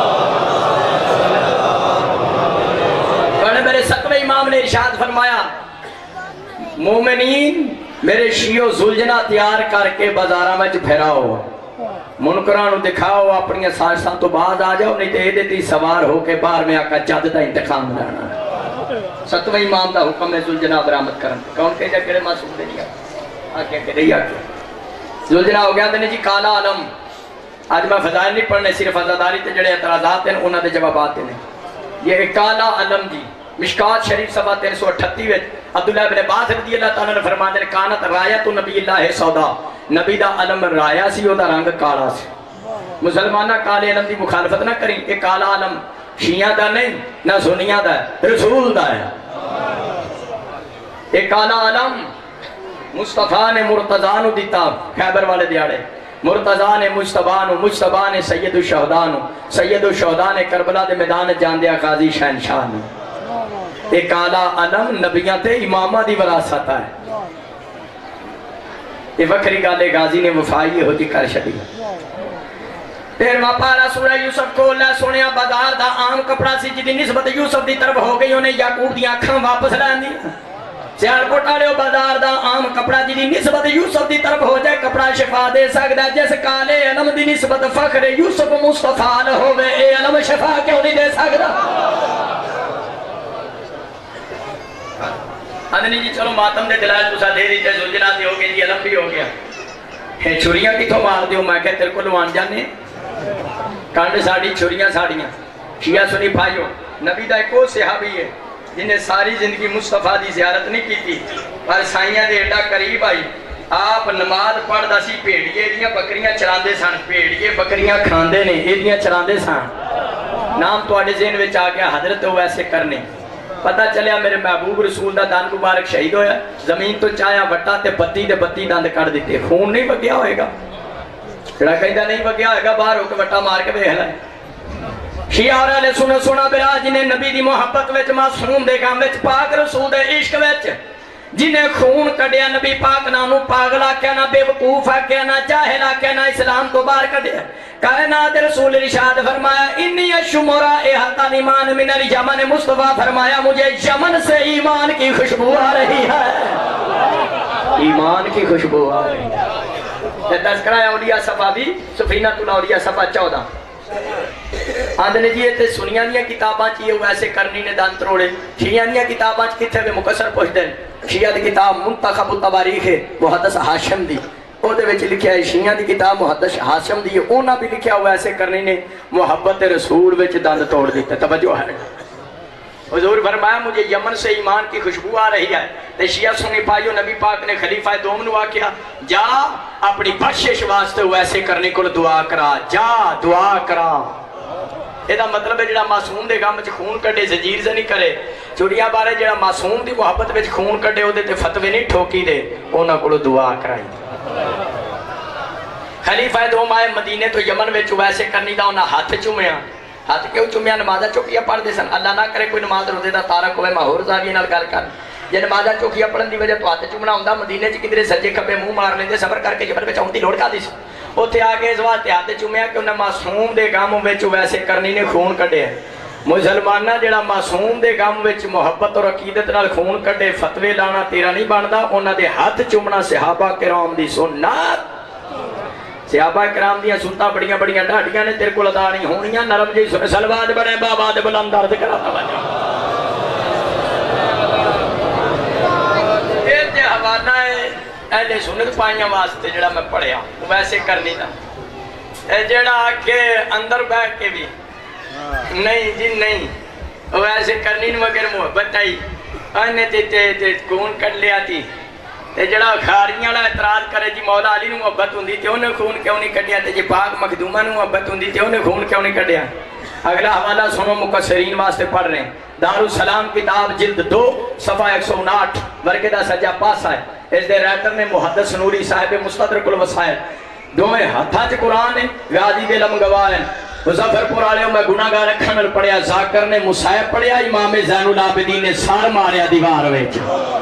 تو میرے 7ویں امام نے ارشاد فرمایا مومنین میرے شیعو زلجنا تیار کر کے بازاراں میں پھیراؤ، منکرانو دکھاؤ، اپنی سازشاں تو بعد آ جاؤ، نہیں تے ایدے تی سوار ہو کے باہر میں آقا جد دا انتقام لینا. 7ویں امام دا حکم ہے زلجنا برآمد کرن. کون کہے جا کہڑے معصوم دے نہیں آکے کہ نہیں آکے زلجنا ہو گیا دنے جی کالا علم. آج میں فضائل نہیں پڑھنے، صرف عزاداری تے جڑے اعتراضات ہیں انہاں دے جوابات ہیں. یہ کالا علم جی مشکات شریف صفحہ 338 وچ عبداللہ ابن عباس رضی اللہ تعالیٰ نے فرماتے ہیں کانت رایت نبی اللہ سودا، نبی دا علم رایا سی او دا رنگ کالا سی. مسلمانہ کالے علم دی مخالفت نہ کریں. ایک کالا علم شیعہ دا نہیں نہ سنیہ دا ہے، رسول دا ہے. ایک کالا علم مصطفیٰ نے مرتضیٰ نو دیتا خیبر والے دیاڑے. مرتضیٰ نے مجتبیٰ نے سید الشہداء نے کربلا دے میدان جان دیا غازی شہنشاہ نے. ایک کالا علم نبیاں تے امامہ دی وراثت ہے. یہ وکری گالے غازی نے وفائی ہو جی کر شدی. 13واں پارہ سورہ یوسف کو اللہ سنیا بازار دا عام کپڑا سی جدی نسبت یوسف دی طرف ہو گئی انہیں یعقوب دی آنکھاں واپس لین دی. سیال کوٹا لیو بازار دا عام کپڑا جدی نسبت یوسف دی طرف ہو جائے کپڑا شفا دے سکتا. جیسے کالے علم دی نسبت فخر یوسف مصطفیٰ نہ ہوئے اے علم شفا کیوں نہیں دے سکتا؟ آدھنی جی چلو ماتم دے دلائل تسا دے دیتے زلجنا دی ہو گئی جی علم بھی ہو گیا. چھوڑیاں کی تو مار دیو میں کہ تیرے کو لوان جانے کانڈ ساڑی چھوڑیاں ساڑیاں. شیعہ سنی بھائیو نبی دا ایک صحابی ہے جنہیں ساری زندگی مصطفیٰ دی زیارت نہیں کی تھی پر سائیاں دے ایڈا قریب آئی. آپ نماز پڑھ دا سی پیڑیے ایدیاں بکریاں چراندے سان، پیڑیے بکریاں کھاندے نے ایدیاں چراندے سان. نام تو آڑے ذہن وچ آ گیا حضرت ہو ایسے کرنے. پتہ چلیا میرے محبوب رسول دا دان مبارک شہید ہویا. زمین تو چایا وٹا تے بتی دے بتی داند کر دیتے. خون نہیں بگیا ہوئے گا، جڑا کہندہ نہیں بگیا ہوئے گا باہر ہو کے وٹا مار کے بے لائے. شیعہ اور اہل سنت سونا برا جنہیں نبی دی محبت وچ معصوم دے غم وچ پاک رسول دے عشق وچ جنہیں خون کڈیا نبی پاک نہ انہوں پاگل آکیا نہ بے وقوف آکیا نہ جاہل آکیا نہ اسلام کو باہر کڈیا کائنات رسول ارشاد فرمایا انی اشمرا احتان ایمان من الیمن مصطفیٰ فرمایا مجھے یمن سے ایمان کی خوشبو آ رہی ہے ایمان کی خوشبو آ رہی ہے تذکرہ اولیاء صفحہ بھی سفینہ الاولیاء صفحہ 14 آدھنے جی تے سنیاں دیا کتاباں چیئے ویسے کرنی نے دان تروڑے شیعہ دیا کتاباں کتھے میں مقصر پوچھ دیں شیعہ دی کتاب منتخب التواریخ ہے محدث ہاشم دی او دے وچ لکھیا ہے شیعہ دی کتاب محدث ہاشم دی اونا بھی لکھیا ہوا ایسے کرنی نے محبت رسول وچ دان توڑ دیتا توجہ ہے حضور فرمایا مجھے یمن سے ایمان کی خوشبو آ رہی ہے تے شیعہ سنی پائیو نبی پاک نے خلیفہ دوم نوا کیا جا اپنی بخشش واسطے ویسے کرنے کو دعا کرا جا دعا کرا یہ مطلب ہے جڑا معصوم دے غم وچ خون کڈے زنجیر سے نہیں کرے چوڑیاں بارے جڑا معصوم دی محبت وچ خون کڈے او دے تے فتوی نہیں ٹھوکی دے انہاں کولو دعا کرائی خلیفہ دوم آئے مدینے تو یمن وچ ویسے کرنی دا انہاں ہاتھ چومیا ہاتھ کیوں چومیا نمازہ چوکیا پڑھ دے سن اللہ نہ کرے کوئی نماز روزے دا تارک ہوئے ماہور زاویے نال گل کر جے نمازہ چوکیا پڑھن دی وجہ تو ہاتھ چومنا ہوندا مدینے چ کدھرے سجے کھبے منہ مار لیندے صبر کر کے جبر وچ اونتی لوڑ کا دیس اوتھے آ کے اس واسطے ہاتھ چومیا کہ انہاں معصوم دے غم وچ ویسے کرنی نے خون کڈیا مسلمانہ جڑا معصوم دے غم وچ محبت اور عقیدت نال خون کڈے فتوی لانا تیرا نہیں بندا انہاں دے ہاتھ چومنا صحابہ کرام دی سنت صحابہ کرام دیا سنتا بڑیاں بڑیاں ڈھاڑیاں نے تیرے کو لدا نہیں ہونیاں نرم جی سلوات بڑے بابا دے بلند درد کراتا بجا یہ جے حوالہ ہے اہلِ سنت پائیاں واسطے جڑا میں پڑھیا ویسے کرنی دا اے جڑا آکے اندر بیٹھ کے بھی نہیں جی نہیں ویسے کرنی نو مگر محبت آئی انہیں تے خون کٹ لیا تھی تے جڑا خاریاں والا اعتراض کرے جی مولا علی نو محبت ہوندی تے انہیں خون کیوں نہیں کڈیا تے جی پاک مخدومہ نو محبت ہوندی تے انہیں خون کیوں نہیں کڈیا اگلا حوالہ سنو مقصرین واسطے پڑھ رہے ہیں دارالسلام کتاب جلد 2 صفحہ 159 ورقے دا سجا پاسا ہے اس دے رائٹر نے محدث نوری صاحب مستدرک الوسائل دوئے ہتھاں چ قرآن ہے غازی دے لم گواہ ہیں مظفر پور والے میں گناہگار رکھن پڑھیا ذاکر نے مصائب پڑھیا امام زین العابدین نے سار ماریا دیوار وچ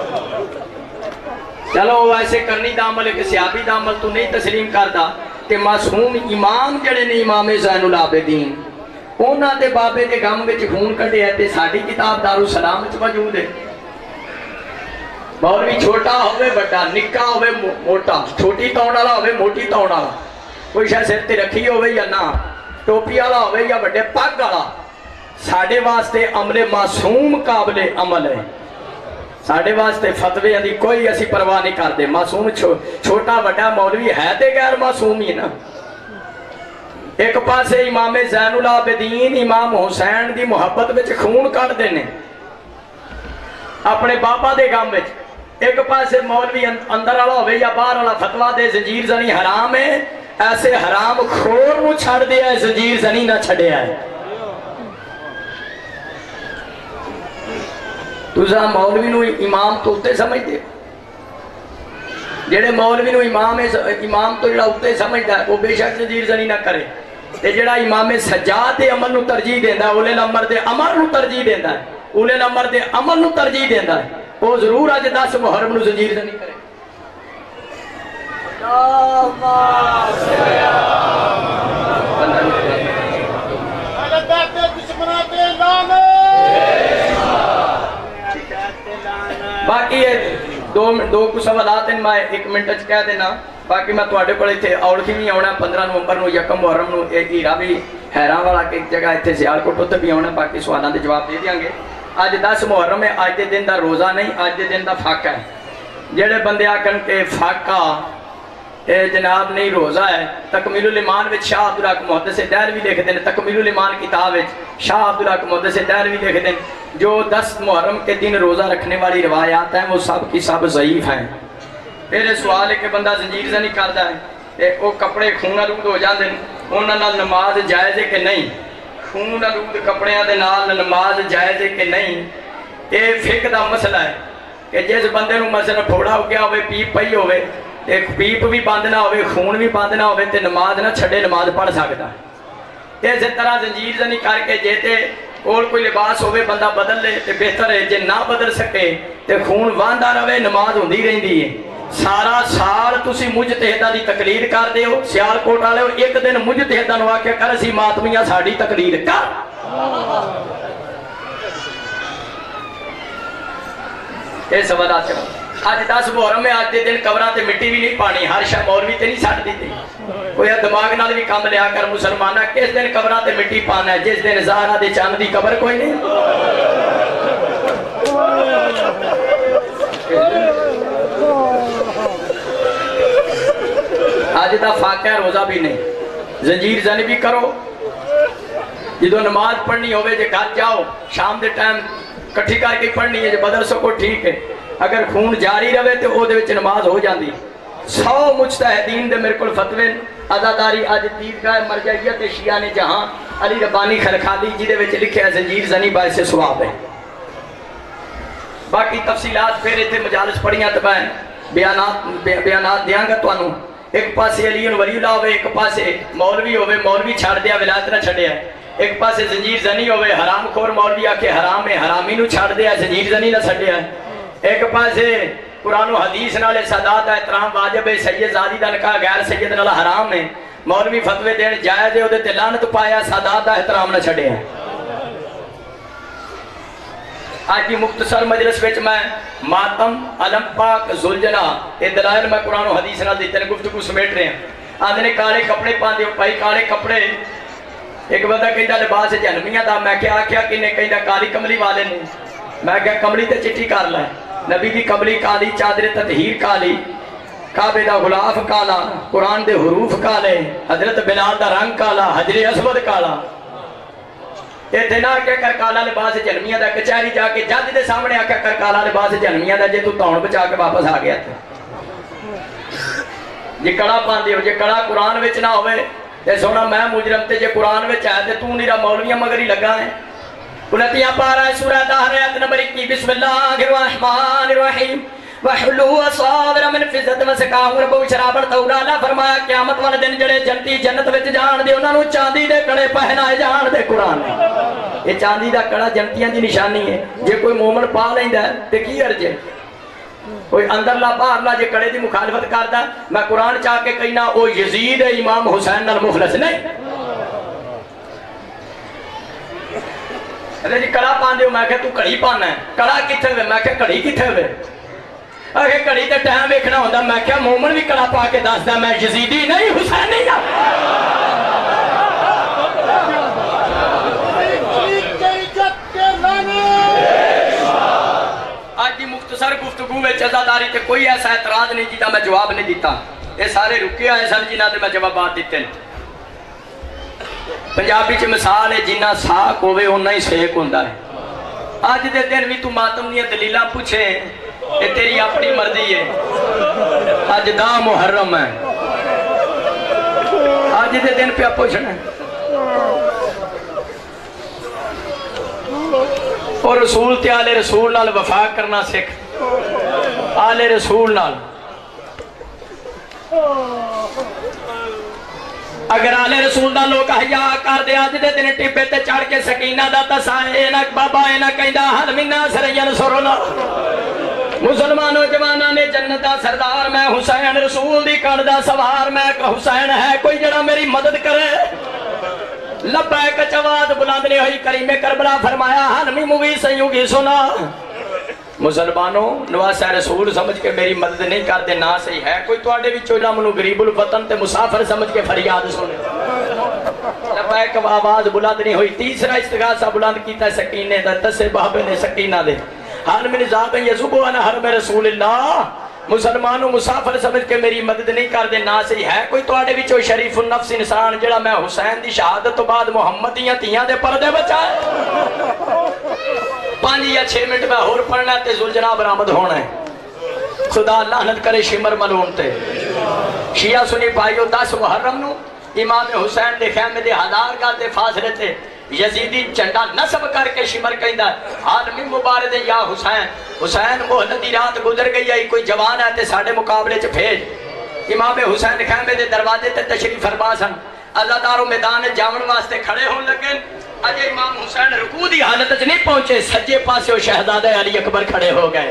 چلو ایسے کرنی دا عمل کہ صحابی دا عمل تو نہیں تسلیم کردا کہ معصوم امام جڑے نے امام زین العابدین انہاں دے بابے دے غم وچ خون کڈیا تے ساڈی کتاب دارالسلام وچ موجود ہے مولوی چھوٹا ہوئے بڑا نکا ہوئے موٹا چھوٹی تون والا ہوئے موٹی تون والا کوئی شاید سر تے رکھی ہوئے یا نہ ٹوپی والا ہوئے یا بڑے پگ والا ساڈے واسطے عمل معصوم قابل عمل ہے ساڈے واسطے فتوی دی کوئی اسی پرواہ نہیں کرتے معصوم چھوٹا بڑا مولوی ہے تے غیر معصوم ہی نا ایک پاسے امام زین العابدین امام حسین دی محبت وچ خون کٹ دینے اپنے بابا دے غم وچ ایک پاسے مولوی اندر والا ہوئے یا باہر والا فتویٰ دے زنجیر زنی حرام ہے ایسے حرام خور نو چھڑ دیا ہے زنجیر زنی نہ چھڑیا ہے تُزا مولوی نو امام تو اتے سمجھ دے جڑے مولوی نو امام تو جڑا اتے سمجھ دے وہ بے شک زنجیر زنی نہ کرے تے جڑا امام سجاد دے عمل نو ترجیح دیندہ ہے اولے الامر دے عمل نو ترجیح دیندہ ہے اولے الامر دے عمل نو ترجیح دیندہ ہے وہ ضرور آج 10 محرم نو زنجیر زنی کرے باقی دو کچھ سوالات ہیں میں 1 منٹ کہہ دینا باقی میں توڑے پڑے تھے اور کی بھی آنا 15 نومبر نو یکم محرم نو ایک ہیرا بھی حیران والا کہ ایک جگہ اتنے سیال کو ٹوتے بھی آنا باقی سوالان دے جواب دے دیاں گے آج 10 محرم ہے آج دے دن دا روزہ نہیں آج دے دن دا فاقہ ہے جڑے بندے آکن کے فاقہ جناب نہیں روزہ ہے تکمیل الایمان وچ شاہ عبدالحق محدث دہلوی لکھ دیں تکمیل الایمان کتاب وچ شاہ عبدالحق محدث دہلوی لکھ دیں جو 10 محرم کے دن روزہ رکھنے والی روایات ہیں وہ سب کی سب ضعیف ہیں پھر سوال ہے کہ بندہ زنجیر زنی کرتا ہے وہ کپڑے خون آلود ہو جاندے انہاں نال نماز جائز ہے کہ نہیں خون آلود کپڑیاں دے نال نماز جائز ہے کہ نہیں یہ فقہ دا مسئلہ ہے کہ جس بندے نو مثلا پھوڑا ہو گیا ہوئے پیپ پئی ہوئے ایک پیپ بھی بند نہ ہوئے خون بھی بند نہ ہوئے تے نماز نہ چھڑے نماز پڑھ سکتا ہے اسی طرح زنجیر زنی کر کے جیتے اور کوئی لباس ہوئے بندہ بدل لے تے بہتر ہے، جے نہ بدل سکے تے خون واندا رہے، نماز ہوندی رہندی ہے۔ سارا سال تسی مجتہداں دی تقلید کر دیو، سیال کوٹ والے ایک دن مجتہداں نو آکھیا کر اسی ماتمیاں ساڈی تقلید کر۔ اے سوالات کرو۔ آج 10 محرم میں آج دے دن قبراں تے مٹی بھی نہیں پانی، ہر شے مولوی تے نہیں سٹ دیتے۔ کوئی دماغ نال بھی کام لیا کر مسلمانہ، کس دن قبراں تے مٹی پانا ہے؟ جس دن زہرا دے چاند دی قبر کوئی نہیں۔ آج دا فاقہ روزہ بھی نہیں، زنجیر زنی بھی کرو، جدو نماز پڑھنی ہوئے جے گھر جاؤ، شام دے ٹائم کٹھی کر کے پڑھنی ہے، جے بدل سکو ٹھیک ہے، اگر خون جاری رہے تو او دے وچ نماز ہو جاندی۔ 100 مجتہدین دے میرے کول فتوے، عزاداری آج دیدگاہ مرجعیت شیعہ نے جہاں علی ربانی خلخالی جی دے وچ لکھے ہے زنجیر زنی باعث ثواب ہے۔ باقی تفصیلات پھر اتنے مجالس پڑھیاں تو میں بیانات دیاں گا تو انہوں۔ ایک پاسے علی ولی اللہ ہوئے، ایک پاسے مولوی ہوئے، مولوی چھاڑ دیا ولایت نہ چھڑیا ہے۔ ایک پاسے زنجیر زنی ہوئے، حرام خور مولوی آکے حرام ہے، حرامی نو چھاڑ دیا ہے، زنجیر زنی نہ چھڑیا ہے۔ ایک پاسے قرآن و حدیث نالے سادات احترام واجب ہے، سید زادی دا نکاح غیر سید نالہ حرام ہے، مولوی فتوے دین جائز ہے، او دے تے لعنت پایا، سادات احترام نہ چھڑیا ہے۔ آج کی مختصر مجلس وچ میں ماتم علم پاک زلجنا یہ دلائل میں قرآن و حدیث نال دیتے ہیں، گفتگو سمیٹ رہے ہیں۔ آدھنے کالے کپڑے پاندے ہو پائی کالے کپڑے، ایک بندہ کہتا لباس جہنمیاں دا، میں کیا آکھیا کنے کہتا کالی کملی والے نے، میں کہا کملی تے چٹھی کر لائے، نبی دی کملی کالی، چادر تطہیر کالی، کعبے دا غلاف کالا، قرآن دے حروف کالے، حضرت بلال دا رنگ کالا، حجر اسود کالا۔ اتنا کیا کر کالا لباس جہنمیاں دا، کچہری جا کے جج دے سامنے آکھیا کر کالا لباس جہنمیاں دا، جے تو تاؤن بچا کے واپس آ گیا تھا۔ جے کڑا پاندے ہو، جے کڑا قرآن وچ نہ ہوئے تے سونا میں مجرم تے جے قرآن وچ آئے تے تو نیرا مولویاں مگر ہی لگا ہے۔ انتیاں پارا ہے سورہ دہر آیت نمبر 21، بسم اللہ الرحمن الرحیم وَحُلُّوا صَابِرًا مِنْ فِزَّةٍ وَسَقَاهُمْ رَبُّهُمْ شَرَابًا طَهُورًا۔ اللہ فرمایا قیامت والے دن جڑے جنتی جنت وچ جان دے انہاں نوں چاندی دے کڑے پہنائے جان دے۔ قرآن یہ چاندی دا کڑا جنتیاں دی نشانی ہے، جے کوئی مومن پا لیندا ہے تے کی عرض ہے؟ کوئی اندر لا باہر لا جے کڑے دی مخالفت کردا، میں قرآن چاہ کے کہنا او یزید امام حسین نال مخلص نہیں۔ ارے جی کڑا پاندے ہو، میں کہا تو کڑی پانا ہے، کڑا کتھے ہوئے؟ میں کہا کڑی کتھے ہوئے؟ اگر کڑی تے ٹائم ویکھنا ہوندا، میں کہا مومن بھی کڑا پا کے دسدا میں یزیدی نہیں حسینی دا۔ آج دی مختصر گفتگو میں عزاداری تے کوئی ایسا اعتراض نہیں جیتا میں جواب نہیں دیتا، یہ سارے رکے آئے سن جنہاں تے میں جوابات دیتے ہیں۔ پنجابی چ مثال ہے جنہ ساک ہوئے انہاں ہی سیک ہوندا ہے۔ آج دے دن بھی تو ماتم دیاں دلیلاں پوچھے، یہ تیری اپنی مرضی ہے۔ آج دا محرم ہے، آج دے دن پہ پوچھنا ہے۔ اور رسول تے آلے رسول نال وفا کرنا سکھ، آلے رسول نال۔ اگر آلے رسول دا لوگ حیاء کر دے، آج دے دن ٹپے تے چڑھ کے سکینہ دا تسائے اینک بابا اینک کہندہ حل منہ سرین سرنا۔ مسلمانوں جوانہ نے جنتا سردار میں حسین رسول دی کردہ سوار میں حسین ہے کوئی جڑا میری مدد کرے۔ لبیک چواد بلندنی ہوئی کریم کربلا فرمایا حنمی موی سیوگی سنا۔ مسلمانوں نواسہ رسول سمجھ کے میری مدد نہیں کر دے نہ صحیح ہے کوئی تو آڑے بھی چوڑا منو غریب الوطن تے مسافر سمجھ کے فریاد سنے۔ لبیک آواز بلندنی ہوئی، تیسرا استغاثہ بلند کیتا سکینے دا، تسے بابے نے سکینہ دے حال من ذات یزبوانا حرم رسول اللہ۔ مسلمانوں مسافر سمجھ کے میری مدد نہیں کر دے نہ صحیح ہے کوئی توڑے بھی چو شریف النفس انسان جڑا میں حسین دی شہادت تو بعد محمدیاں تیاں دے پردے بچائے۔ 5 یا 6 منٹ میں اور پڑھنا تے زلجنا برآمد ہونا ہے۔ خدا لعنت کرے شمر ملون تے شیعہ سنی پائیو 10 محرم نو امام حسین دے خیمے دے 1000 گاہ دے فاصلے تے یزیدی چنڈا نصب کر کے شمر کہندہ عالمی مبارد یا حسین حسین محلدی رات گزر گئی ہے کوئی جوان ہے تے ساڑھے مقابلے چ بھیج۔ امام حسین خیمے دے دروازے تے تشریف فرما سن، عزاداروں میدان جاون واسطے کھڑے ہون لگے۔ اجے امام حسین رکوع دی حالت وچ نہیں پہنچے، سجے پاسے شہزادہ علی اکبر کھڑے ہو گئے۔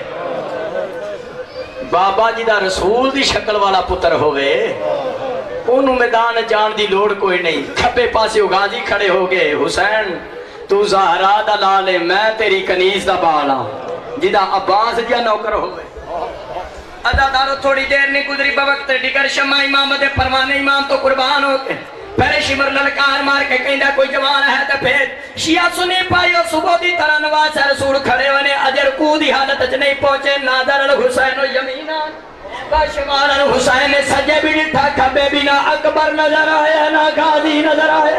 بابا جی دا رسول دی شکل والا پتر ہوئے، انہوں میدان جان دی لوڑ کوئی نہیں۔ کھپے پاسے غازی کھڑے ہو گئے، حسین تو زہرا دا لال ہے، میں تیری کنیز دا بال ہاں، جدا عباس جا نوکر ہوئے۔ ادادارو تھوڑی دیر نہیں گزری بوقت ڈگر شمع امام دے پروانے امام تو قربان ہوتے، پہلے شمر للکار مار کے کہندہ کوئی جوان ہے تے پھر شیعہ سنی پائیو صبح دی طرح نواز رسول کھڑے ہونے اجر کو دی حالت اچ نہیں پہنچے۔ نادر الحسین و یمینان باشمال الحسین نے سجے بھی ڈٹھا، کھبے بھی نہ اکبر نظر آیا نہ غازی نظر آیا۔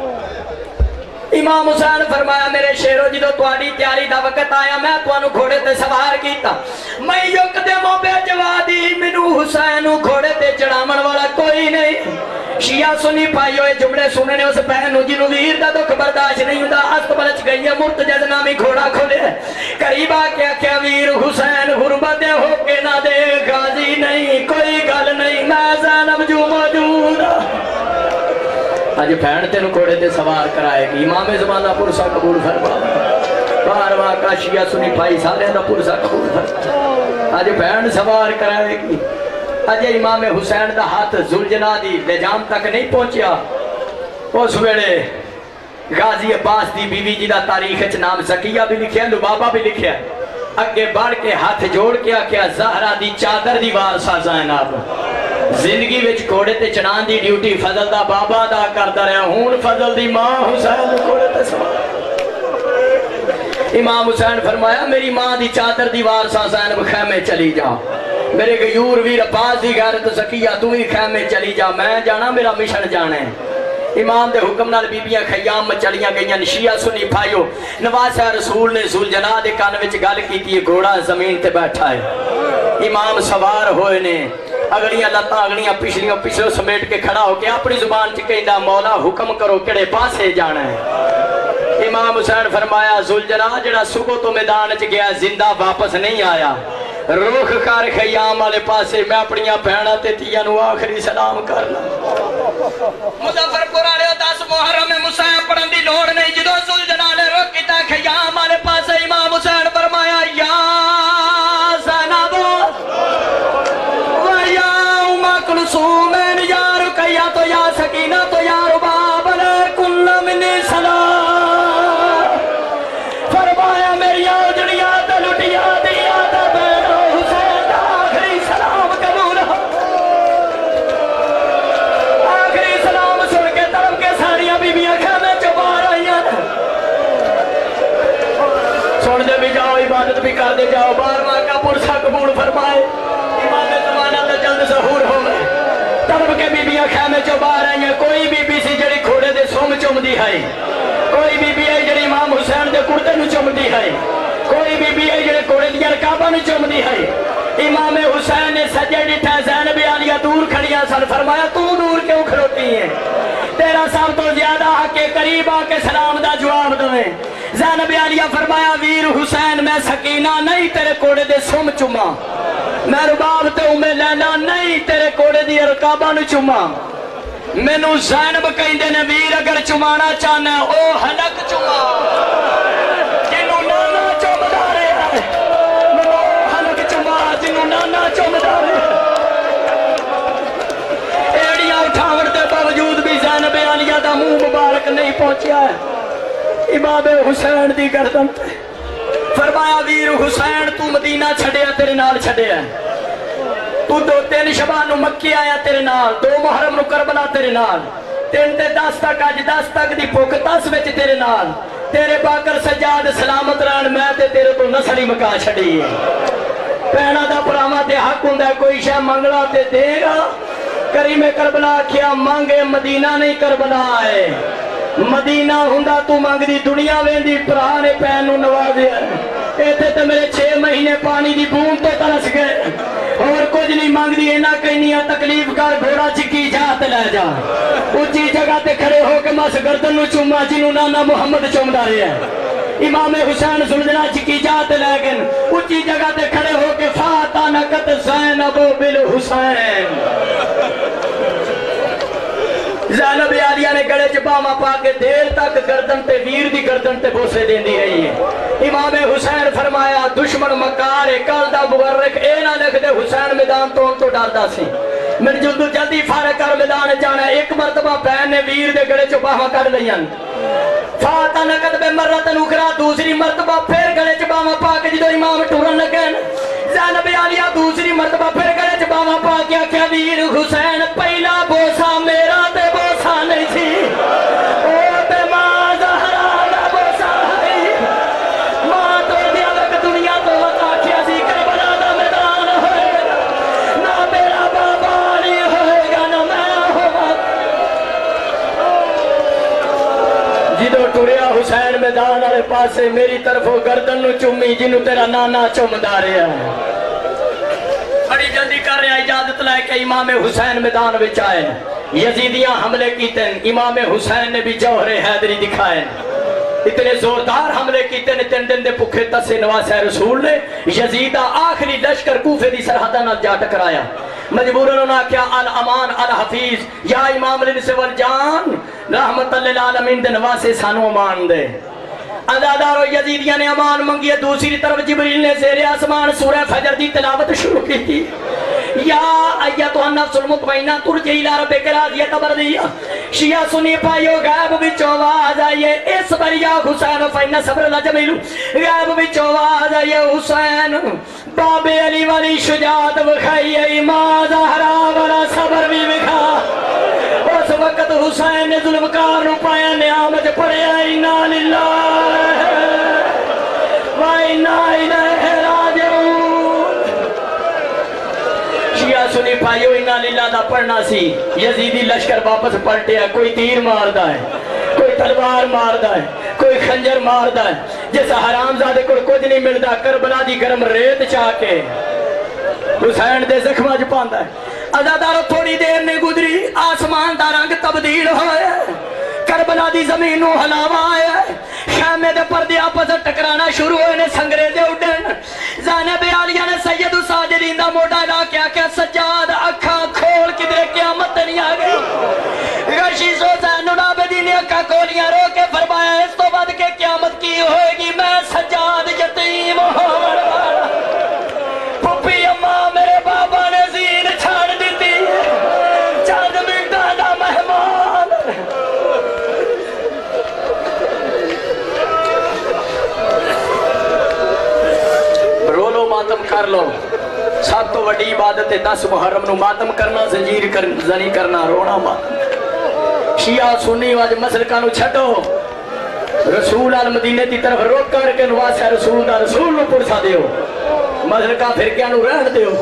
امام حسین فرمایا میرے شیرو جدو تواڈی تیاری دا وقت آیا میں توانو گھوڑے تے سوار کیتا، میں یک دموں بے جوادی منو حسین گھوڑے تے چڑھامن والا کوئی نہیں۔ شیعہ سنی پائیو اے جملے سننے اس بہنو جنو ویر دا دکھ برداشت نہیں ہوندا، است بلچ گئی ہے مرتجز نامی گھوڑا کھولے، قریب آ کے کیا ویر حسین غربت ہو کے نہ دے، غازی نہیں کوئی گل نہیں، میں زینب جو موجود۔ آج بہن تینو گھوڑے تے سوار کرائے گی، امام زمانہ پرسا قبول فرما، بارواں کا شیعہ سنی پائی سارے دا پرسا قبول فرما، آج بہن سوار کرائے گی۔ آج امام حسین دا ہاتھ زلجنا دی لجام تک نہیں پہنچیا، اس ویڑے غازی عباس دی بیوی جی دا تاریخ اچ نام زکیہ بھی لکھیا، لبابہ بھی لکھیا، اگے بڑھ کے ہاتھ جوڑ کے آکیا زہرہ دی چادر دی وارثہ زینب، زندگی وچ گھوڑے تے چڑھان دی ڈیوٹی فضل دا بابا ادا کرتا رہا، ہون فضل دی ماں حسین گھوڑے تے سوار۔ امام حسین فرمایا میری ماں دی چادر دی وارثہ زینب خیمے چلی جا، میرے غیور ویر عباس دی غیرت زکیہ تو ہی خیمے چلی جا، میں جانا میرا مشن جانا ہے۔ امام دے حکم نال بیبیاں خیام میں چلیاں گئیاں، شیعہ سنی بھائیو نواسہ رسول نے ذوالجناح دے کان وچ گل کیتی ہے، گھوڑا زمین تے بیٹھا ہے، امام سوار ہوئے نے، اگلیاں لتاں اگلیاں پچھلیاں پچھلوں سمیٹ کے کھڑا ہو کے اپنی زبان چ کہندا مولا حکم کرو کیڑے پاسے جانا ہے۔ امام حسین فرمایا ذوالجناح جڑا صبح تو میدان چ گیا زندہ واپس نہیں آیا، روخ کر خیام والے پاسے میں اپنیاں بہناں تے تیاں نو آخری سلام کرنا۔ مظفر قرآن 10 محرم میں مسائب پڑھن دی لوڑ نہیں، جدو ذوالجلال نے روک کیتا خیام والے پاسے امام حسین فرمایا یا زینب و یا ام کلثوم یا رقیہ تو یا سکینہ تو یا رباب علیکن منی سلام، فرمایا میری آجڑیاں تے لٹیاں دیا تے بہنو حسین دا آخری سلام قبول ہو۔ آخری سلام سن کے طرف کے ساریاں بیبیاں خیمے چ باہر آئیاں، سن دے بھی جاؤ عبادت بھی کر دے جاؤ، بارواں کا پرسا قبول فرمائے، امام زمانہ تے جلد ظہور ہوئے۔ طرف کے بیبیاں خیمے چ باہر آئیاں، کوئی بیبی سی جڑی گھوڑے دے سوم چومدی ہے، کوئی بیبی ہے جڑی امام حسین دے کرتے نو چومدی ہے، کوئی بیبی ہے جڑے گھوڑے دیا رکابہ نو چومدی ہے۔ امام حسین نے سجے ڈٹھا، زینب عالیہ دور کھڑیاں سن، فرمایا تو دور کیوں کھڑوتی ہیں، تیرا سب تو زیادہ حق کے قریب آ کے سلام دا جواب دویں۔ زینب عالیہ فرمایا ویر حسین میں سکینہ نہیں تیرے کوڑے دے سم چما، میں رباب تے ام لیلا نہیں تیرے کوڑے دی رکابہ نو چما، مینو زینب کہندے نے ویر اگر چمانا چاہنا ہے او حلق چما، جنوں نانا چمدا رہا ہے مینو حلق چما، جنوں نانا چمدا رہا ہے۔ ایڑیاں اٹھاون دے باوجود بھی زینب عالیہ دا منہ مبارک نہیں پہنچیا ہے امام حسین دی گردن تے۔ فرمایا ویر حسین تو مدینہ چھڑیا تیرے نال چھڑیا ہے، تو 2-3 شبان نو مکی آیا تیرے نال، 2 محرم نو کربلا تیرے نال، 3 تے 10 تک اج 10 تک دی بھوک 10 وچ تیرے نال، تیرے باکر سجاد سلامت رہن میں تے تیرے تو نسلی مکا چھڑی ہے۔ پہنا دا پراما تے حق ہوندا ہے کوئی شے منگلا تے دے گا، کریم کربلا کیا مانگے مدینہ نہیں کربلا ہے، مدینہ ہوندا تو مانگ دی دنیا ویندی پرانے پین نو نوازیا، ایتھے تے میرے 6 مہینے پانی دی بوند تو ترس گئے، اور کچھ نہیں مانگ دی اینا کہنیاں تکلیف کر گھوڑا چکی جا تے لے جا، اچھی جگہ تے کھڑے ہو کے مس گردن نو چوما جنوں نانا محمد چومدا رہے ہیں۔ امام حسین ذوالجلال چکی جا تے لے گئے، اچھی جگہ تے کھڑے ہو کے فاتنکت زینب بالحسین، زینب عالیہ نے گڑے چپاما پا کے دیر تک گردن تے ویر دی گردن تے بوسے دین دی رہی ہے۔ امام حسین فرمایا دشمن مکار کل دا مورخ اے نہ لکھ دے حسین میدان تو ڈردا سی میں جلدی فارغ کر میدان جانا۔ ایک مرتبہ بہن نے ویر دے گڑے چپاما کر لیاں فاتح نقد بے مرتن اخرا، دوسری مرتبہ پھر گڑے چپاما پا کے جدو امام ٹورن لگن زینب عالیہ دوسری مرتبہ پھر گڑے چپاما پا کے آکھیا ویر حسین پہلا بوسا میرا تے بوسا نہیں تھی او تے ماں زہرا دا بوسا ہے ماں تو دیا لگ دنیا تو وقا کیا سی کربلا دا میدان ہوئے گا نہ میرا بابا نہیں ہوئے گا نہ میں ہوگا۔ جدو ٹوریا حسین میدان والے پاسے میری طرفوں گردن نو چومی جنوں تیرا نانا چومدا رہیا بڑی جلدی کر رہا اجازت لائے کہ امام حسین میدان وچ آئے یزیدیاں حملے کیتے ہیں، امام حسین نے بھی جوہر حیدری دکھائے اتنے زوردار حملے کیتے ہیں، تین دن دے پکھے تسے نواسہ رسول نے یزیدہ آخری لشکر کوفے دی سرحدہ نال جا ٹکرایا مجبوراً انہاں کیا الامان الحفیظ یا امام الانس والجان رحمت للعالمین دے نواسے سانو امان دے۔ عزادارو یزیدیاں نے امان منگی ہے، دوسری طرف جبریل نے زیر آسمان سورہ فجر دی تلاوت شروع کی تھی یا ایتو النفس المطمئنہ ترجعی الی ربک راضیۃ مرضیہ۔ شیعہ سنی پائیو غیب وچوں آواز آئیے اس بریا حسین فإن صبر لجمیل، غیب وچوں آواز آئیے حسین باب علی والی شجاعت وکھائیے امام زہرا والا صبر بھی وکھا۔ اس وقت حسین نے ظلمکار نو پایا نعمت پڑھے انا للہ و انا الیہ راجعون۔ شیعہ سنی بھائیو انا للہ دا پڑھنا سی، یزیدی لشکر واپس پلٹیا، کوئی تیر ماردا ہے کوئی تلوار ماردا ہے کوئی خنجر ماردا ہے، جیسا حرام زادے کو کچھ نہیں ملدا کربلا دی گرم ریت چاہ کے حسین دے زخمہ جو پاندا ہے۔ عزادارو تھوڑی دیر نے گزری آسمان دا رنگ تبدیل ہویا کربلا دی زمین نو ہلاوا آیا خیمے دے پردے آپس ٹکرانا شروع ہوئے نے سنگرے دے اڈن۔ زینب عالیہ نے سید الساجدین دا موڑا لا کیا کہ سجاد اکھاں کھول کدھر قیامت نہیں آگئی۔ غشی سو زین العابدین نے اکھاں کھولیاں رو کے فرمایا اس تو بعد کہ قیامت کی ہوئے گی میں سجاد یتیم ہوں پھپھی اماں میرے بابا نے زین چھاڑ دیتی چند منٹاں دا مہمان۔ رولو ماتم کر لو، سب تو وڈی عبادت ہے 10 محرم نو ماتم کرنا، زنجیر زنی کرنا، رونا ماتم۔ شیعہ سنی واج مسلکہ نو چھٹو، رسول المدینہ دی طرف روک کر کے نواسہ رسول دا رسول نو پرسا دیو، مسلکہ پھرکیاں نو رہن دیو۔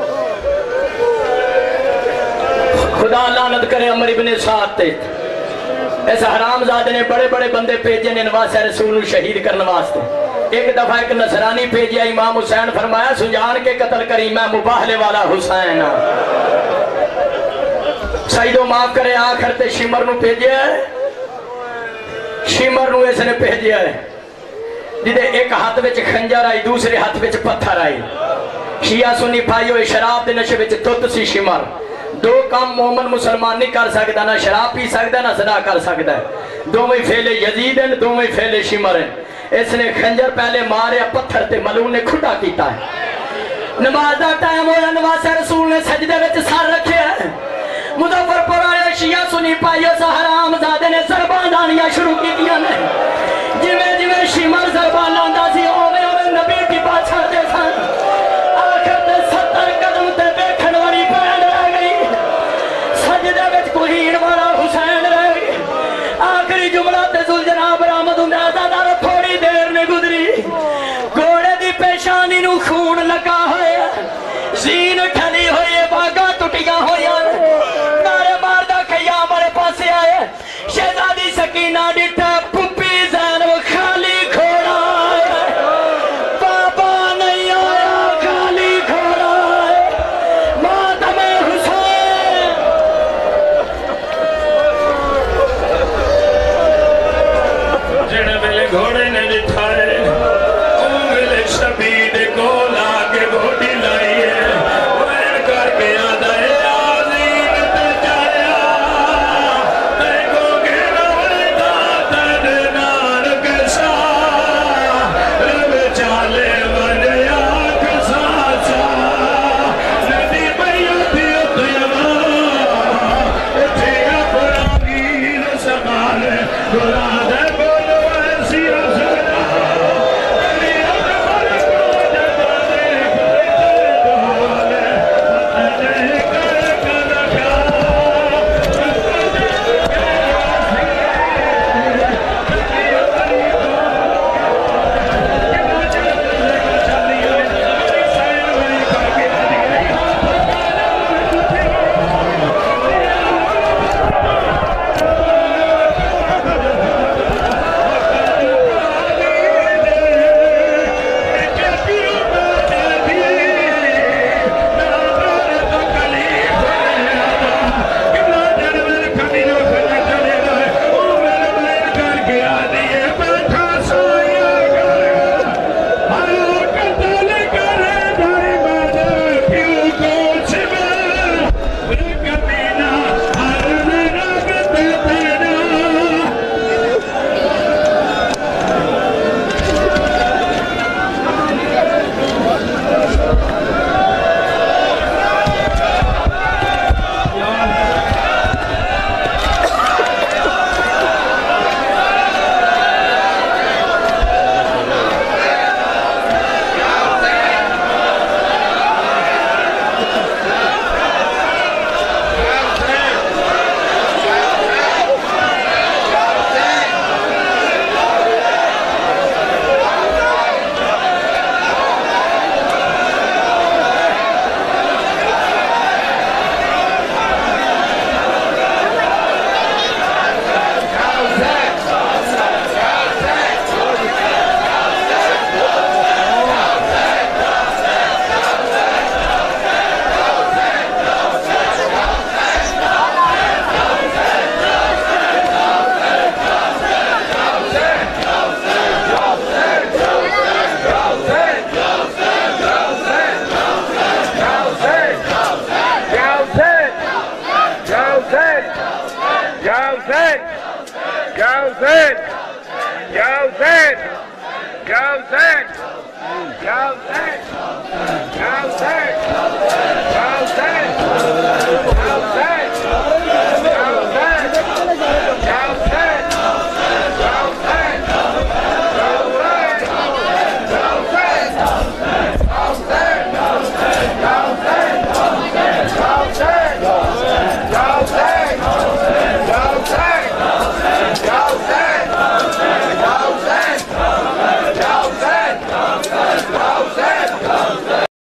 خدا لعنت کرے عمر ابن سعد تے اس حرام زادے نے بڑے بڑے بندے بھیجے نے نواسہ رسول نو شہید کرنے واسطے۔ ایک دفعہ ایک نصرانی بھیجیا امام حسین فرمایا سجان کے قتل کری میں مباہلے والا حسین سیدو معاف کرے آخر تے شمر نو بھیجیا ہے، شمر نو اس نے بھیجیا ہے جدے ایک ہاتھ وچ خنجر آئی دوسرے ہاتھ وچ پتھر آئی۔ شیعہ سنی بھائیو شراب دے نشے وچ تت سی شمر، دو کام مومن مسلمان نہیں کر سکتا، نہ شراب پی سکتا نہ زنا کر سکتا ہے، دو میں پھیلے یزید ہیں دو میں پھیلے شمر ہیں۔ اس نے خنجر پہلے مارے پتھر تے ملعون نے کھٹا کیتا ہے۔ نماز دا ٹائم ہویا نواسہ رسول نے سجدے وچ سر رکھے ہے، مظفر پور والے شیعہ سنی پائیو سا حرام زادے نے سربان دانیاں شروع کی دیا نے جویں جویں شمر سربان لاندا سی اوویں اوویں نبی کی بات چھڑتے سن۔ آخر تے 70 قدم تے بیٹھن والی بہن رہ گئی، سجدے وچ کوہین والا حسین رہ گئی۔ آخری جملہ تے ذوالجناب برآمد ہوندا عزادار تھوڑی دیر نے گزری، گھوڑے دی پیشانی نو خون لگا ہویا، زین ٹھلی ہوئی باگاں ٹٹیاں ہویا، نعرے ماردا خیام والے پاسے آئے، شہزادی سکینہ ڈٹھا پھپھی زینب خالی گھوڑا آیا، بابا نہیں آیا خالی گھوڑا آیا، ماتم حسین۔ جڑے ویلے گھوڑے نے دکھائے او ویلے شبید کو لا کے گھوڑی لائیے وین کر کے آدھا ہے آزی حسین